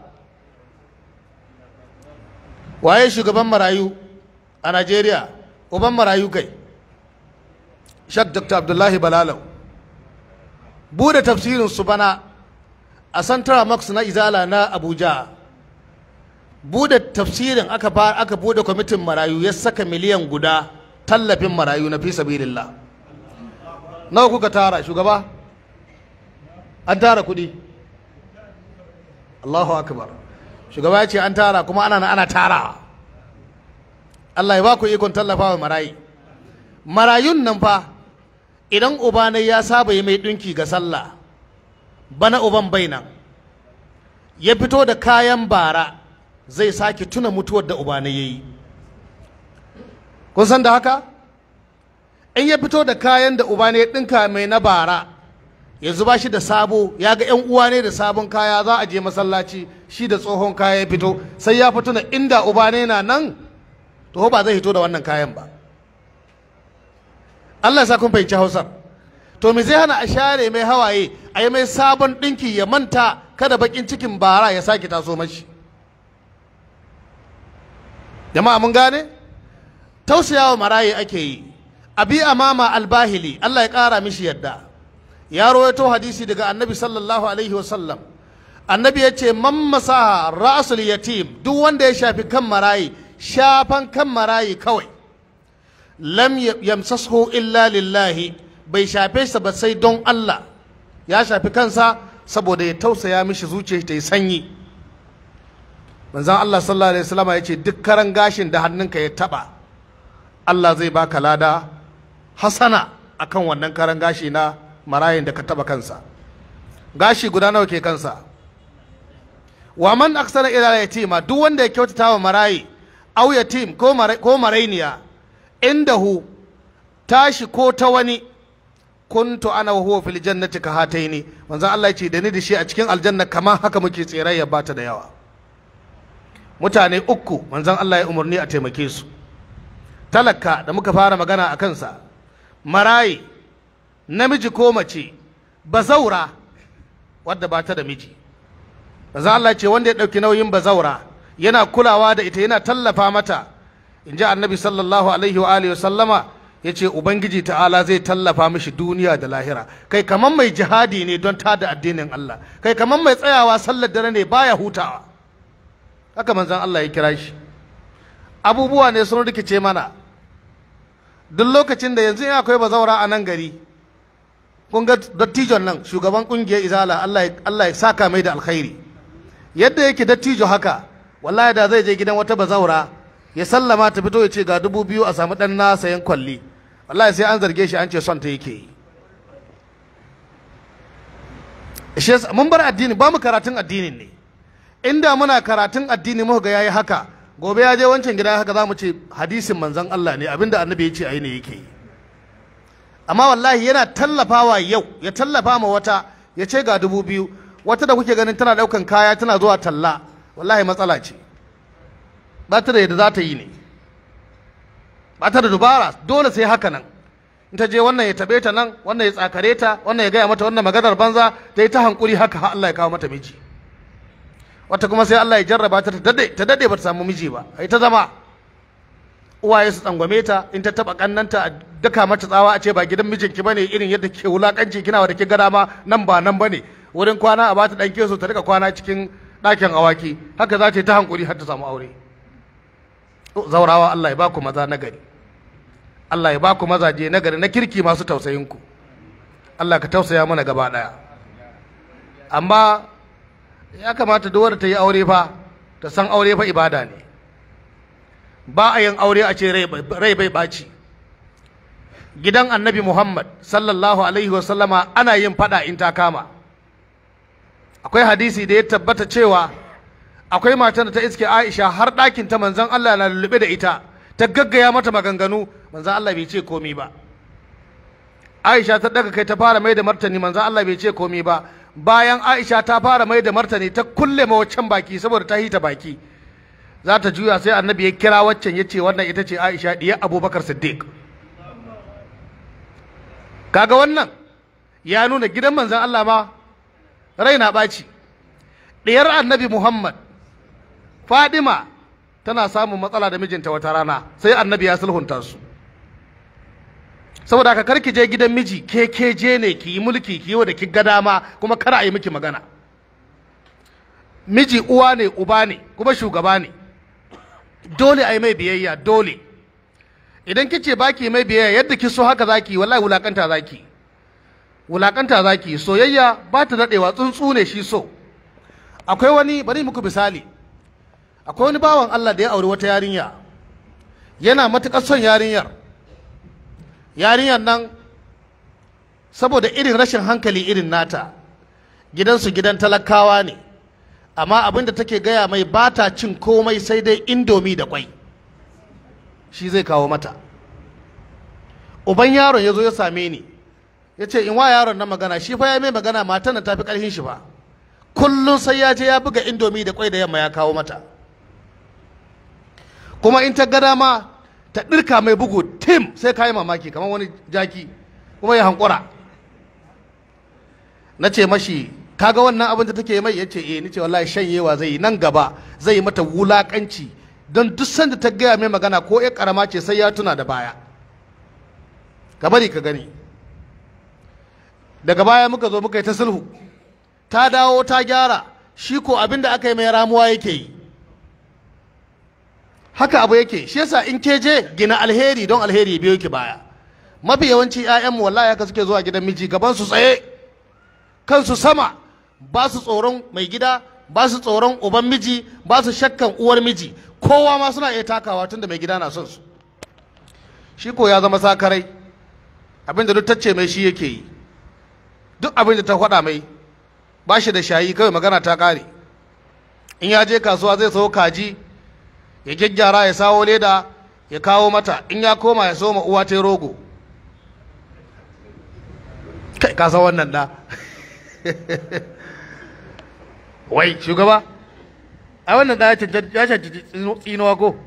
Speaker 3: waye shugaban marayu a Najeriya, uban marayu kai Sheikh Doctor Abdullahi Balalau. Bude tafsirin su bana a Central Max na Izala na Abuja, bude tafsirin aka ba aka bude kwamitin marayu ya saka miliyan guda tallafin marayu na fi sabilillah. Nawa kuka tara shugaba? An tara kudi? Allahu akbar. Shugaba ya ce an tara kuma ana ana tara. Allah ya ba ku ikon tallafawa marayi. Marayun nan fa idan uba ne ya saba yi mai dinki ga sallah, bana uban bainan ya fito da kayan bara zai sake tuna mutuwar da uba ne yayi. Kun san da haka? In ya fito da kayan da uba ne ya dinka mai na bara, yanzu ba shi da sabo, ya ga ƴan uwa ne da sabon kaya za a je masallaci, shi da tsohon kaya ya fito, sai ya fito na inda uba ne na nan to ba zai fito da wannan kayan ba. Allah ya sa kun fahimci Hausar. To me zai hana a share mai hawaye, a yi mai sabon dinki ya manta kada bakin cikin bara ya sake taso mashi. Jama'a mun gane? Tausayawa maraye ake yi. Abi Amama Albahili Allah ya kara mishi yadda ya rawaito hadisi daga Annabi sallallahu alaihi wasallam. Annabi ya ce man masaha ra'sul yatim, duk wanda ya shafi kan marayi, shafan kan marayi kawai, lam yamsashu illa lillahi, bai shafe sa ba sai don Allah, ya shafi kansa saboda ya tausaya mishi zuciyar ta yi sanyi. Manzon Allah sallallahu alaihi wasallam ya ce duk karan gashin da hannunka ya taba Allah zai baka lada hasana akan wannan karan gashi na marayin da ka taba kansa. Gashi guda nawa ke kansa? Wa man aksara ila yatima, duk wanda ya kyautata wa marayi au yatim ko ko marainiya, indahu tashi ko ta wani, kuntu ana wa huwa fil jannati ka hataini. Manzon Allah ya ce da ni da shi a cikin aljanna kamar haka muke tsirayya bata da yawa. Mutane uku manzon Allah ya umarni a taimake su. Talaka da muka fara magana a kansa, marayi, namiji ko mace, bazaura wadda ba ta da miji. Manzon Allah ce wanda ya ɗauki nauyin bazaura yana kulawa da ita yana tallafa mata, in ji annabi sallallahu alaihi wa alihi sallama, ya ce ubangiji ta'ala zai tallafa mishi duniya da lahira. Kai kaman mai jihadi ne don tada addinin Allah, kai kaman mai tsayawa sallar dare ne baya hutawa. Haka manzon Allah ya kira shi. Abubuwa ne sun rikice mana. Duk lokacin da yanzu in akwai bazaura a nan gari, kun ga dattijon nan shugaban kungiyar Izala, Allah Allah ya saka mai da alkhairi. Yadda yake dattijo haka, wallahi da zai je gidan wata bazaura ya sallama ta fito ya ce ga dubu biyu a samu dan na sayan kwalli, wallahi sai an zarge shi an ce son ta yake yi. shi yasa mun bar addini, ba mu karatun addinin ne. Inda muna karatun addini muka ga yayi haka, gobe ya je wancan gida haka za mu ce hadisin manzon Allah ne, abinda annabi ya ce ayi ne yake yi. Amma wallahi yana tallafawa yau, ya tallafa ma wata, ya ce ga dubu biyu, wata da kuke ganin tana daukan kaya tana zuwa talla, wallahi matsala ce. Ba ta da yadda za ta yi ne, ba ta da dubara, dole sai haka nan. In ta je wannan ya tabe ta nan, wannan ya tsakare ta, wannan ya gaya mata wannan maganar banza, ta yi ta hankuri haka har Allah ya kawo mata miji. Wata kuma sai Allah ya jarraba ta ta dade, ta dade ba ta samu miji ba, ai ta zama uwaye su tsangwame ta, in ta taba kannanta a daka mata tsawa a ce ba gidan mijinki bane, irin yadda ke wulakanci kina wa da ke gada ma nan ba nan bane, wurin kwana a bata dan keso ta rika kwana cikin ɗakin awaki, haka za ta yi ta hankuri har ta samu aure. Zaurawa Allah ya baku maza nagari, Allah ya baku mazaje nagari na kirki masu tausayin ku. Allah ka tausaya mana gaba daya. Amma ya kamata duk wanda ta yi aure fa ta san aure fa ibada ne. Ba a yin aure a ce rai bai baci. Gidan Annabi Muhammad sallallahu alaihi wa sallama ana yin fada in ta kama. Akwai hadisi da ya tabbata cewa akwai matar da ta iske Aisha har ɗakin ta manzon Allah na lullube da ita, ta gaggaya mata maganganu, manzon Allah bai ce komi ba. Aisha ta daga kai ta fara mai da martani, manzon Allah bai ce komi ba. Bayan Aisha ta fara mai da martani, ta kulle ma waccan baki saboda ta hita baki. Za ta juya sai Annabi ya kira waccan ya ce wannan ita ce Aisha diyar Abubakar Siddiq. Kaga wannan ya nuna gidan manzon Allah ma rai na ɓaci. Diyar Annabi Muhammad Fadima tana samun matsala da mijinta wata rana, sai Annabi ya sulhunta su. Saboda haka karki je gidan miji ke ke je ne ki yi mulki ki yi da ki ga dama, kuma kar a yi miki magana. Miji uwa ne, uba ne, kuma shugaba ne, dole a yi mai biyayya, dole. Idan kice baki mai biyayya yadda ki so haka zaki, wallahi wulakanta zaki, wulakanta zaki. Soyayya ba ta daɗewa, tsuntsu ne shi so. Akwai wani, bari muku misali, akwai wani bawan Allah da ya auri wata yarinya, yana matuƙar son yarinyar. Yarinyar nan saboda irin rashin hankali irin nata, gidansu gidan talakawa ne, amma abinda take gaya mai ba ta cin komai sai dai indomi da kwai, shi zai kawo mata. Uban yaron ya zo ya same ni, ya ce in wa yaron nan magana, shi fa ya mai magana matan nan tafi ƙarfin shi ba, kullum sai ya je ya buga indomi da kwai da yamma ya kawo mata. Kuma in ta ga dama ta ɗirka mai bugu tim sai ka yi mamaki kamar wani jaki, kuma ya hankura. Na ce mashi kaga wannan abin da take mai, ya ce eh. Ni ce wallahi shanyewa zai yi, nan gaba zai yi mata wulakanci, don duk sanda ta gaya mai magana ko ya karama ce sai ya tuna da baya. Ka bari ka gani. Daga baya muka zo muka yi ta sulhu, ta dawo ta gyara, shi ko abin da aka yi mai ramuwa yake yi. Haka abu yake, shi yasa in ke je gina alheri don alheri ya biyo ki baya. Mafi yawanci 'ya'yanmu wallahi haka suke zuwa gidan miji, gaban su tsaye, kansu sama, ba su tsoron mai gida, ba su tsoron uban miji, ba su shakkan uwar miji, kowa ma suna iya takawa tunda mai gida na son su. Shi ko ya zama sakarai, abinda duk tacce mai shi yake yi, duk abinda ta faɗa mai ba shi da shayi, kawai magana ta ƙare. In ya je kasuwa zai sayo kaji, ya gyaggyara ya sawo leda ya kawo mata, in ya koma ya soma uwa ta rogo. Kai ka san wannan da wai shugaba, a wannan da ya cancanci tsinuwa ko?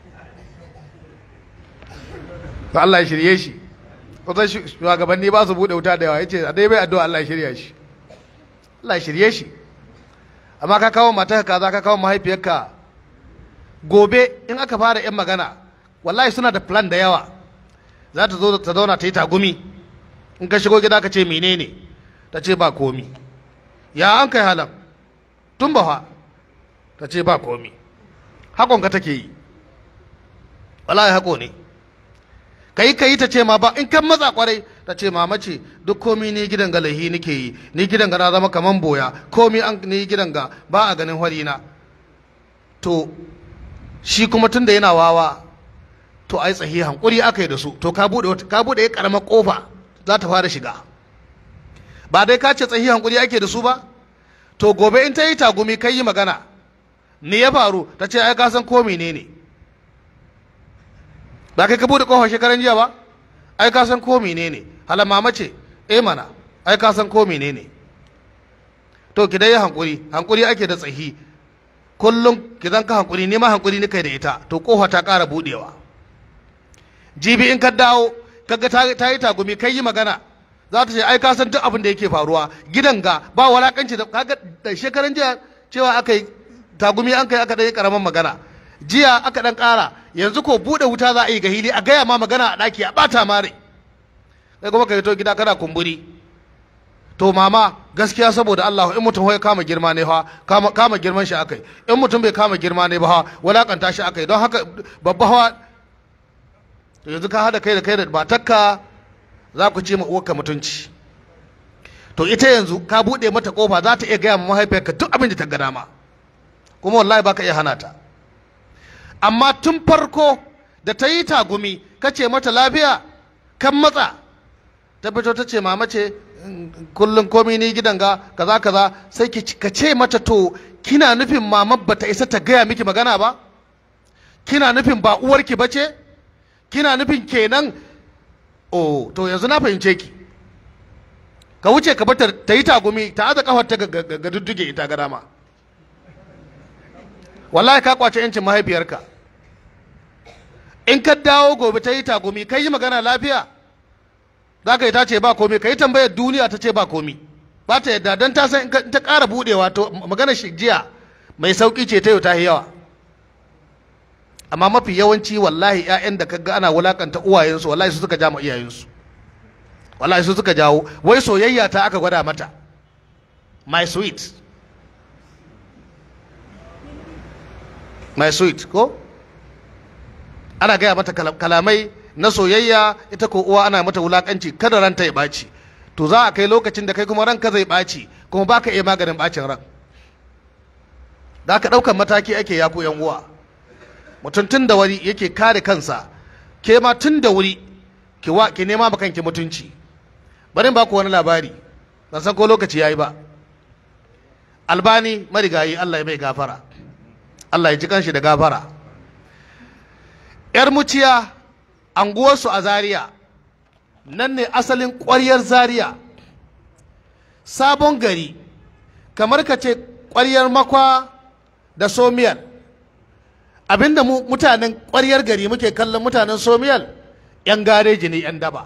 Speaker 3: Ba Allah ya shirye shi, kusan shugabanni ba su buɗe wuta da yawa, ya ce a dai bai addu'a Allah ya shirya shi, Allah ya shirye shi. Amma ka kawo matarka kaza, ka kawo mahaifiyarka, gobe in aka fara yan magana wallahi suna da plan da yawa. Za ta zo ta zauna ta yi tagumi, in ka shigo gida ka ce menene, ta ce ba komi. Ya an kai halan tun ba, ta ce ba komi. Hakon ka take yi, wallahi hako ne. Kai kai ta ce ma ba, in kan matsa kwarai ta ce mama ce duk komi ni gidan ga lahi nake yi, ni gidan ga na zama kaman boya, komi an ni gidan ga ba a ganin hwari na. To shi kuma tun da yana wawa, to ai tsahi hankuri aka yi da su, to ka bude ka bude karamar kofa za ta fara shiga. ba dai ka ce tsahi hankuri ake da su ba to gobe in ta yi tagumi kai yi magana ni ya faru ta ce ai ka san ko menene ba kai ka bude kofar shekaran jiya ba ai ka san ko menene hala mama ce eh mana ai ka san ko menene to ki dai hankuri hankuri ake da tsahi kullum ki zan ka hankuri ne ma hankuri ne kai da ita to kofa ta ƙara budewa jibi in ka dawo kaga ta yi tagumi kai yi magana za ta ce ai ka san duk abin da yake faruwa gidan ga ba walakanci da kaga da shekaran jiya cewa aka yi tagumi an kai aka dai karaman magana jiya aka dan ƙara yanzu ko bude wuta za a yi ga hili a gaya ma magana a ɗaki a ɓata mare kai kuma ka yi to gida kana kumburi to mama gaskiya saboda Allah in mutum ya kama girma ne fa kama, kama girman shi akai in mutum bai kama girma ne ba ha walakanta shi akai don haka babba hawa to yanzu ka hada kai da kai da matarka za ku ce ma uwarka mutunci to ita yanzu ka bude mata kofa za ta iya gaya ma mahaifiyarka duk abin da ta ga dama kuma wallahi baka iya hana ta amma tun farko da ta yi tagumi ka ce mata lafiya kan matsa ta fito ta ce mama ce kullum komi ni gidan ga kaza kaza sai ka ce mata to kina nufin mama bata isa ta gaya miki magana ba kina nufin ba uwarki bace kina nufin kenan oh to yanzu na fahimce ki ka wuce ka bata ta yi tagumi ta aza kafar ta ga dudduge ita ga dama wallahi ka kwace yancin mahaifiyarka in ka dawo gobe ta yi tagumi kai yi magana lafiya za ka yi ta ce ba komi ka yi tambayar duniya ta ce ba komi ba ta yadda don ta san in ta ƙara buɗewa to magana shi jiya mai sauƙi ce ta yau ta yawa amma mafi yawanci wallahi 'ya'yan da kaga ana wulakanta uwayensu wallahi su suka ja ma iyayensu wallahi su suka jawo wai soyayya ta aka gwada mata my sweet my sweet ko ana gaya mata kalamai na soyayya ita ko uwa ana mata wulakanci kada ranta ya ɓaci to za a kai lokacin da kai kuma ranka zai ɓaci kuma baka iya maganin ɓacin ran da aka ɗaukan mataki ake yaku yan uwa mutum tun da wuri yake kare kansa ke ma tun da wuri ki wa ki nema kanki mutunci bari ba ku wani labari ban san ko lokaci yayi ba Albani marigayi Allah ya mai gafara Allah ya ji kanshi da gafara yar muciya anguwarsu a Zaria nan ne asalin ƙwaryar Zaria sabon gari kamar ka ce ƙwaryar makwa da somiyal abinda mu mutanen ƙwaryar gari muke kallon mutanen somiyal yan gareji ne yan daba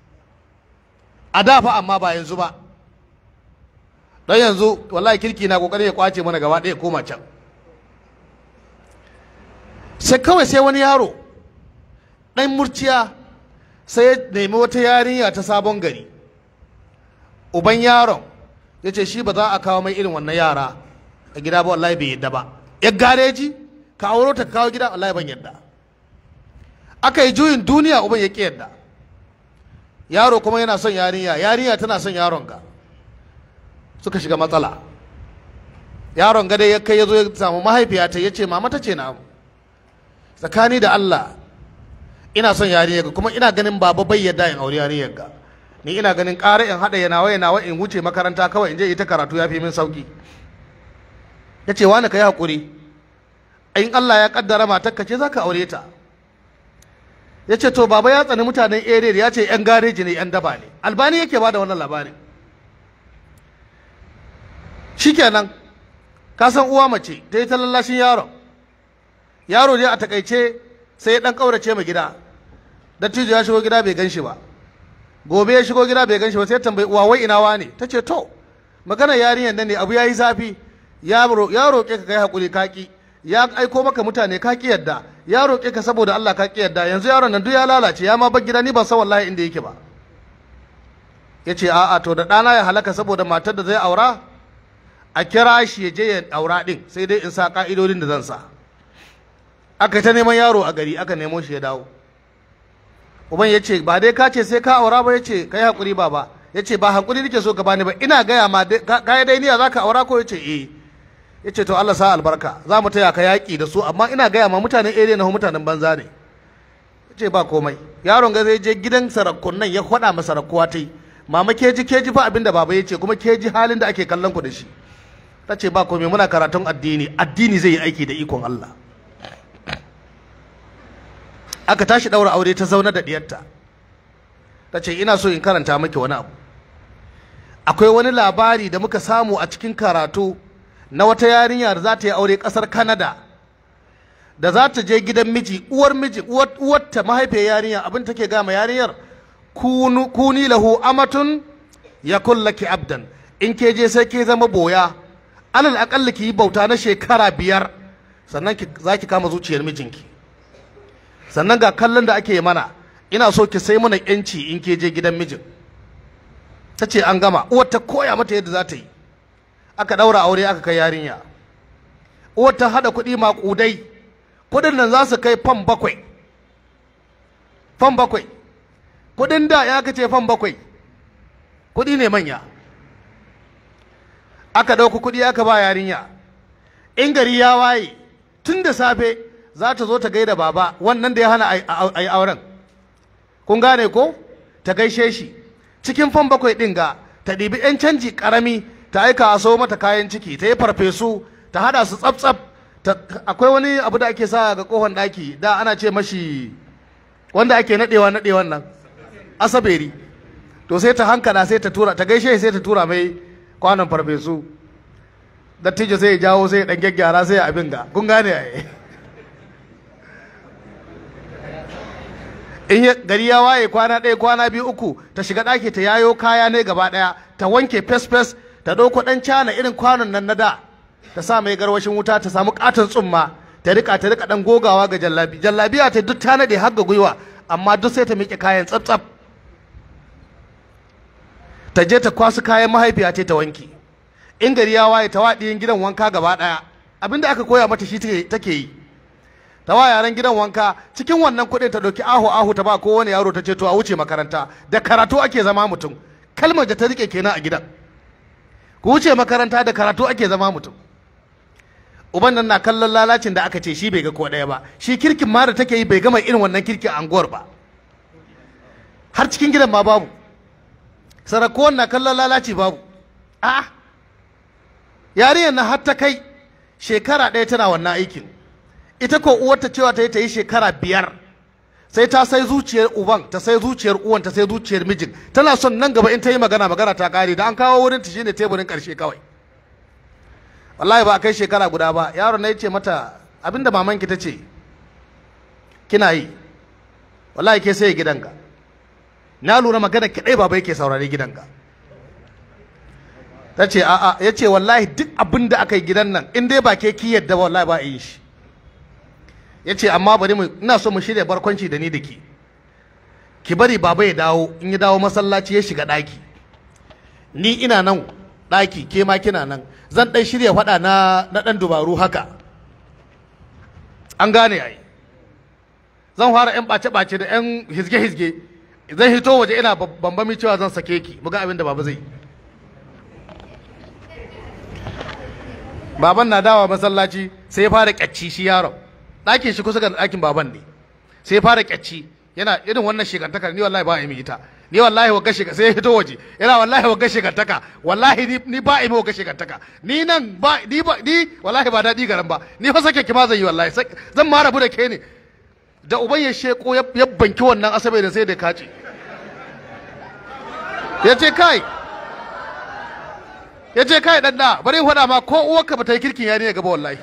Speaker 3: a dafa amma ba yanzu ba don yanzu wallahi kirki na kokarin ya kwace mana gaba ɗaya koma can sai kawai sai wani yaro ɗan murciya sai ya nemi wata yarinya ta sabon gari uban yaron ya ce shi ba za a kawo mai irin wannan yara a gida ba wallahi bai yadda ba ya gareji ka auro ta kawo gida wallahi ban yadda aka yi juyin duniya uban ya ƙi yadda yaro kuma yana son yarinya yarinya tana son yaron ga suka shiga matsala yaron ga dai ya kai ya zo ya samu mahaifiyata ya ce mama ta ce na tsakani da Allah ina son yarinyar ga kuma ina ganin baba bai yadda in aure yarinyar ga ni ina ganin ƙara in haɗa yana waya nawa in wuce makaranta kawai in je ita karatu ya fi min sauki ya ce wani ka yi haƙuri in Allah ya ƙaddara matarka ce za ka aure ta ya ce to baba ya tsani mutanen area ya ce yan gareji ne yan daba ne Albani yake ba da wannan labarin shikenan ka san uwa mace ta yi ta lallashin yaron yaro dai a takaice sai ya dan kaurace ma gida dattijo ya shigo gida bai ganshi ba gobe ya shigo gida bai ganshi ba sai tambayi uwa wai ina wane ta ce to magana yarinyar nan ne abu yayi zafi ya roƙe ka kai hakuri kaki ya aiko maka mutane kaki yadda ya roƙe ka saboda Allah kaki yadda yanzu yaron nan duk ya lalace ya ma bar gida ni ban san wallahi inda yake ba yace a'a to da ɗana ya halaka saboda matar da zai aura a kira shi ya je ya aura din sai dai in sa ka'idodin da zan sa aka ta neman yaro a gari aka nemo shi ya dawo uban ya ce ba dai ka ce sai ka aura ba ya ce ka yi haƙuri baba ya ce ba haƙuri nake so ka bani ba ina gaya ma ka yi dai niyya za ka aura ko ya ce eh ya ce to Allah sa albarka za mu taya ka yaƙi da su amma ina gaya ma mutanen area na mutanen banza ne ya ce ba komai yaron ga zai je gidan sarakun nan ya faɗa ma sarakuwa ta yi mama keji keji fa abinda baba ya ce kuma keji halin da ake kallon ku da shi. Ta ce ba komai muna karatun addini, addini zai yi aiki da ikon Allah. Aka tashi daura aure ta zauna da diyarta. Ta ce ina so in karanta miki wani abu. Akwai wani labari da muka samu a cikin karatu na wata yarinya da za ta yi aure ƙasar Canada. Da za ta je gidan miji, uwar miji, uwarta mahaifiyar yarinya abin take gama yarinyar kuni lahu amatun yakul laki abdan. In ke je sai ke zama boya. Alal aƙalla ki yi bauta na shekara biyar sannan za ki kama zuciyar mijinki. Sannan ga kallon da ake mana, ina so ki sai mana yanci in ke je gidan mijin. Ta ce an gama, uwar ta koya mata yadda za ta yi. Aka ɗaura aure aka kai yarinya. Uwar ta haɗa kuɗi maƙudai, kuɗin nan za su kai fam bakwai. Fam bakwai. Kuɗin da ya kace fam bakwai, kuɗi ne manya. Aka ɗauki kuɗi aka ba yarinya. In gari ya waye, tun da safe za ta zo ta gaida baba wannan da ya hana a yi auren. Kun gane ko? Ta gaishe shi. Cikin fam bakwai ɗin ga ta ɗibi 'yan canji ƙarami ta aika a so mata kayan ciki, ta yi farfesu, ta hada su tsaf-tsaf. Akwai wani abu da ake sa ga ƙofar ɗaki da ana ce mashi wanda ake naɗewa naɗewan nan asaberi. To sai ta hankala sai ta tura, ta gaishe sai ta tura mai kwanon farfesu. Dattijo sai ya jawo sai ya ɗan gyaggyara sai ya abin ga. Kun gane ai. In gari ya waye kwana ɗaya kwana biyu uku ta shiga ɗaki ta yayo kaya ne gaba ɗaya ta wanke fes fes ta ɗauko ɗan cana irin kwanon nan na da ta sa mai garwashin wuta ta samu katon tsumma ta rika ta rika ɗan gogawa ga jallabi jallabiya ta duk ta naɗe har ga gwiwa amma duk sai ta miƙe kayan tsaf ta je ta kwasu kayan mahaifiya ta ta wanki. In gari ya waye ta waɗiyin gidan wanka gaba ɗaya abinda aka koya mata shi take yi. Ta wa yaran gidan wanka cikin wannan kuɗin ta ɗauki aho aho ta ba kowane yaro ta ce to a wuce makaranta da karatu ake zama mutum. Kalmar da ta rike kenan a gidan. Ku wuce makaranta da karatu ake zama mutum. Uban nan na kallon lalacin da aka ce shi bai ga ko ɗaya ba. Shi kirkin ma da take yi bai gama irin wannan kirkin a anguwar ba. Har cikin gidan ma babu. Sarakuwan na kallon lalaci babu. A'a. Yarinyar na har ta kai shekara ɗaya tana wannan aikin. Ita ko uwarta cewa ta yi ta yi shekara biyar sai ta sai zuciyar uban ta sai zuciyar uwan ta sai zuciyar mijin tana son nan gaba in ta yi magana magana ta kare da an kawo wurin ta shine teburin karshe kawai. Wallahi ba a kai shekara guda ba yaro na yace mata abinda mamanki ta ce kina yi wallahi ke sai gidanka. Na lura magana ki dai baba yake saurare gidanka. Ta ce a'a yace wallahi duk abinda aka yi gidan nan in dai ba ke ki yadda ba wallahi ba a yi shi. Ya ce amma bari mu ina so mu shirya barkwanci da ni da ki ki bari baba ya dawo in ya dawo masallaci ya shiga ɗaki ni ina nan ɗaki ke ma kina nan zan ɗan shirya faɗa na na ɗan dubaru haka an gane ai zan fara ƴan ɓace-ɓace da ƴan hizge-hizge zan hito waje ina bambami cewa zan sake ki mu ga abin da baba zai baban na dawa masallaci sai ya fara ƙyacci shi yaron ɗakin shi kusa ga ɗakin baban ne sai fara kyacci yana irin wannan shekantaka ni wallahi ba a yi ita ni wallahi wagga shekantaka sai ya fito waje yana wallahi wagga shekantaka wallahi ni, ni ba a yi wagga shekantaka ni nan ba ni ba ni wallahi ba daɗi garan ba ni fa sake ki ma zan yi wallahi zan ma rabu da ke ne da uban ya sheko ya banki wannan asabe da sai da kaci ya ce kai ya ce kai ɗan da bari in faɗa ma ko uwarka ba ta yi kirkin yari ne gaba wallahi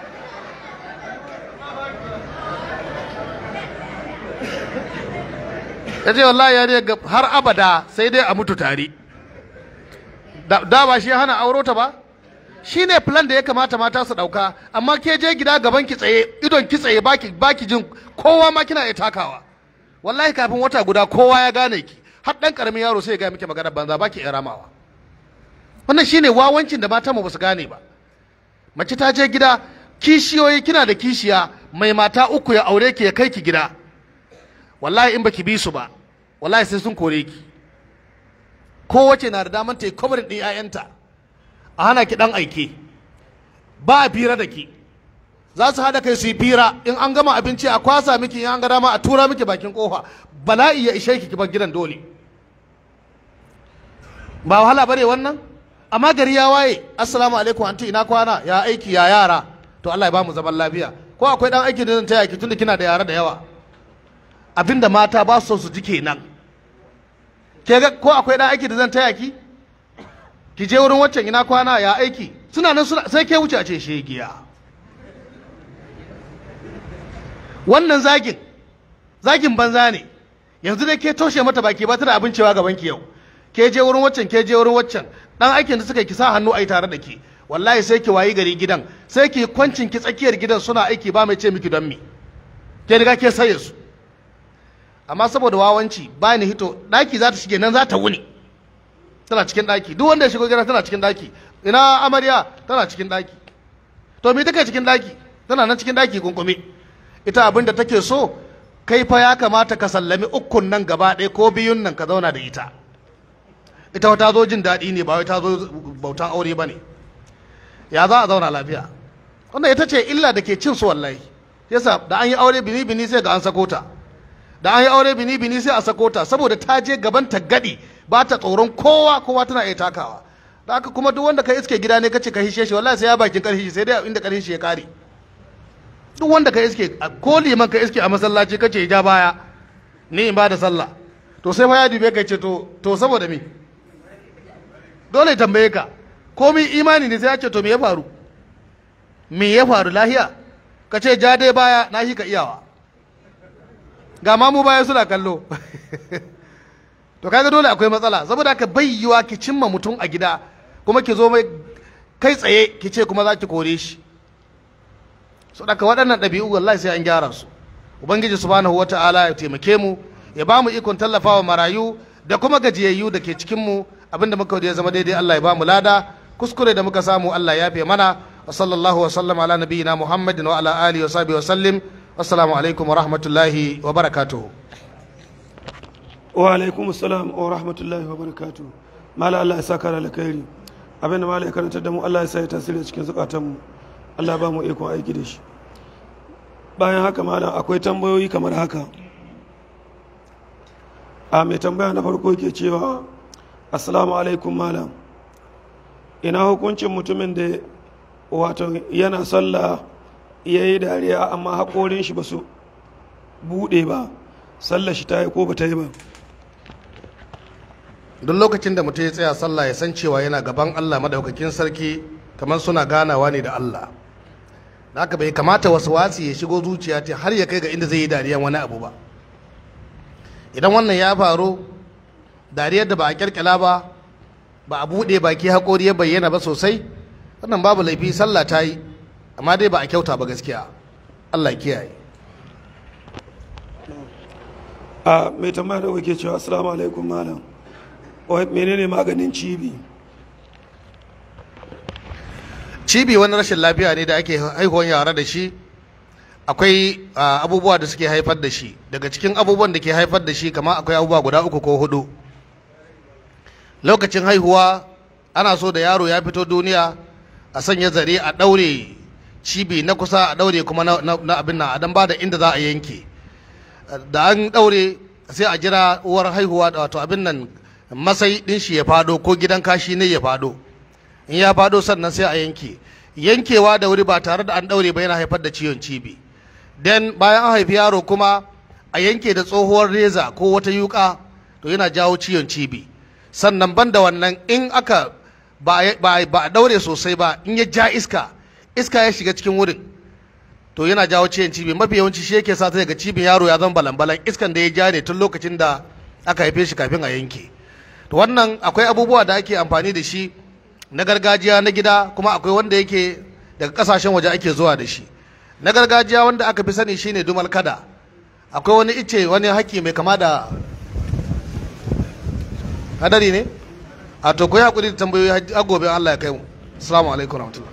Speaker 3: ya ce wallahi ya har abada sai dai a mutu tare da ba shi hana auro ta ba shi ne plan da ya kamata mata su ɗauka amma ke je gida gaban ki tsaye idon ki tsaye baki baki jin kowa ma kina iya takawa wallahi kafin wata guda kowa ya gane ki har ɗan ƙaramin yaro sai ya gaya miki magana banza baki iya ramawa wannan shine wawancin da mata mu ba su gane ba mace ta je gida kishiyoyi kina da kishiya mai mata uku ya aure ki ya kai ki gida wallahi in baki bi su ba wallahi sai sun kore ki kowace na da daman ta yi kwabarin ɗin 'ya'yanta a hana ki ɗan aike ba a fira da ki za su haɗa kai su yi fira in an gama abinci a kwasa miki in an ga dama a tura miki bakin kofa bala'i ya ishe ki ki bar gidan dole ba wahala bane wannan? Amma gari ya waye, assalamu alaikum anti ina kwana, ya aiki ya yara, to Allah ya ba mu zaman lafiya. Ko akwai dan aiki da zan taya ki tunda kina da yara da yawa. Abinda mata ba su so su ji kenan. Ke ga ko akwai dan aiki da zan taya ki? Ki je wurin waccan ina kwana ya aiki. Suna nan suna sai ke wuce a ce shegiya. Wannan zagin zagin banza ne. Yanzu dai ke toshe mata baki ba ta da abin cewa gaban ki yau. Ke je wurin waccan ke je wurin waccan. Dan aikin da suka ki sa hannu ai tare da ki. Wallahi sai ki wayi gari gidan, sai ki kwancin ki tsakiyar gidan suna aiki ba mai ce miki don me. Ke riga ke saye su. Amma saboda wawanci ba ni hito daki za ta shige nan za ta wuni. Tana cikin daki. Duk wanda ya shigo gidan tana cikin daki. Ina amarya tana cikin daki. To me take cikin daki? Tana nan cikin daki kunkume. Ita abin da take so kai fa ya kamata ka sallami ukun nan gaba ɗaya ko biyun nan ka zauna da ita. Ita ta zo jin daɗi ne ba wai ta zo bautan aure ba ne. Ya za a zauna lafiya. Wannan ita ce illa da ke cin su wallahi. Yasa da an yi aure bini bini sai ga an sako ta. Da an yi aure bini bini sai a sako ta saboda ta je gaban ta gadi ba ta tsoron kowa kowa tana iya takawa. Da haka kuma duk wanda ka iske gida ne kace ka hishe shi wallahi sai ya bakin karhi sai dai inda karhi shi ya kare. Duk wanda ka iske ko liman ka iske a masallaci kace ja baya ni in ba da sallah to sai fa ya dube ka ce to to saboda me dole tambaye ka komai imani ne sai ya ce to me ya faru me ya faru lahiya ka ce ja dai baya na shi ka iyawa ga ma mu baya suna kallo to kaga dole akwai matsala saboda ka bayyuwa ki cimma mutum a gida kuma ki zo mai kai tsaye ki ce kuma za ki kore shi so daga waɗannan ɗabi'u wallahi sai an gyara su ubangiji subhanahu wata'ala ya taimake mu ya ba mu ikon tallafawa marayu da kuma gajiyayyu da ke cikin mu abinda muka ya zama daidai Allah ya ba mu lada kuskure da muka samu Allah ya yafe mana wa sallallahu wa sallam ala nabiyyina Muhammadin wa ala alihi wa sahbihi wa sallim assalamu alaikum wa rahmatullahi wa barakatuh
Speaker 4: wa alaikum assalam wa rahmatullahi wa barakatuh mala Allah ya saka da alkhairi abinda mala ya karanta da mu Allah ya sa ya tasiri cikin zukatan mu Allah ba mu ikon aiki da shi bayan haka malam akwai tambayoyi kamar haka a mai tambaya na farko ke cewa assalamu alaikum malam ina hukuncin mutumin da wato yana sallah ya yi dariya amma haƙorin shi ba su buɗe ba sallah shi ta yi ko ba ta yi ba
Speaker 3: duk lokacin da mutum ya tsaya sallah ya san cewa yana gaban Allah madaukakin sarki kamar suna ganawa ne da Allah da haka bai kamata wasu wasi ya shigo zuciya ta har ya kai ga inda zai yi dariya wani abu ba idan wannan ya faru dariyar da ba a kyalkyala ba ba a buɗe baki haƙori ya bayyana ba sosai wannan babu laifi sallah ta yi amma dai ba a kyauta ba gaskiya Allah kiyaye
Speaker 4: a mai tambaya da wake cewa assalamu alaikum malam menene maganin cibi
Speaker 3: cibi wani rashin lafiya ne da ake haihuwan yara da shi akwai abubuwa da suke haifar da shi daga cikin abubuwan da ke haifar da shi kama akwai abubuwa guda uku ko hudu lokacin haihuwa ana so da yaro ya fito duniya a sanya zare a daure cibi na kusa a daure kuma na abin nan a dan ba da inda za a yanke da an daure sai a jira uwar haihuwa da wato abin nan masai din shi ya fado ko gidan kashi ne ya fado in ya fado sannan sai a yanke yankewa da wuri ba tare da an daure ba yana haifar da ciwon cibi dan bayan an haifi yaro kuma a yanke da tsohuwar reza ko wata yuka to yana jawo ciwon cibi sannan banda wannan in aka ba a daure sosai ba in ya ja iska iska ya shiga cikin wurin to yana jawo ciwon cibi mafi yawanci shi yake sa ta daga cibin yaro ya zama balan-balan iskan da ya ja ne tun lokacin da aka haife shi kafin a yanke to wannan akwai abubuwa da ake amfani da shi na gargajiya na gida kuma akwai wanda yake daga kasashen waje ake zuwa da shi na gargajiya wanda aka fi sani shine dumal kada akwai wani ice wani haki mai kama da hadari ne a to ku yi hakuri da tambayoyi har gobe Allah ya kai mu assalamu alaikum warahmatullahi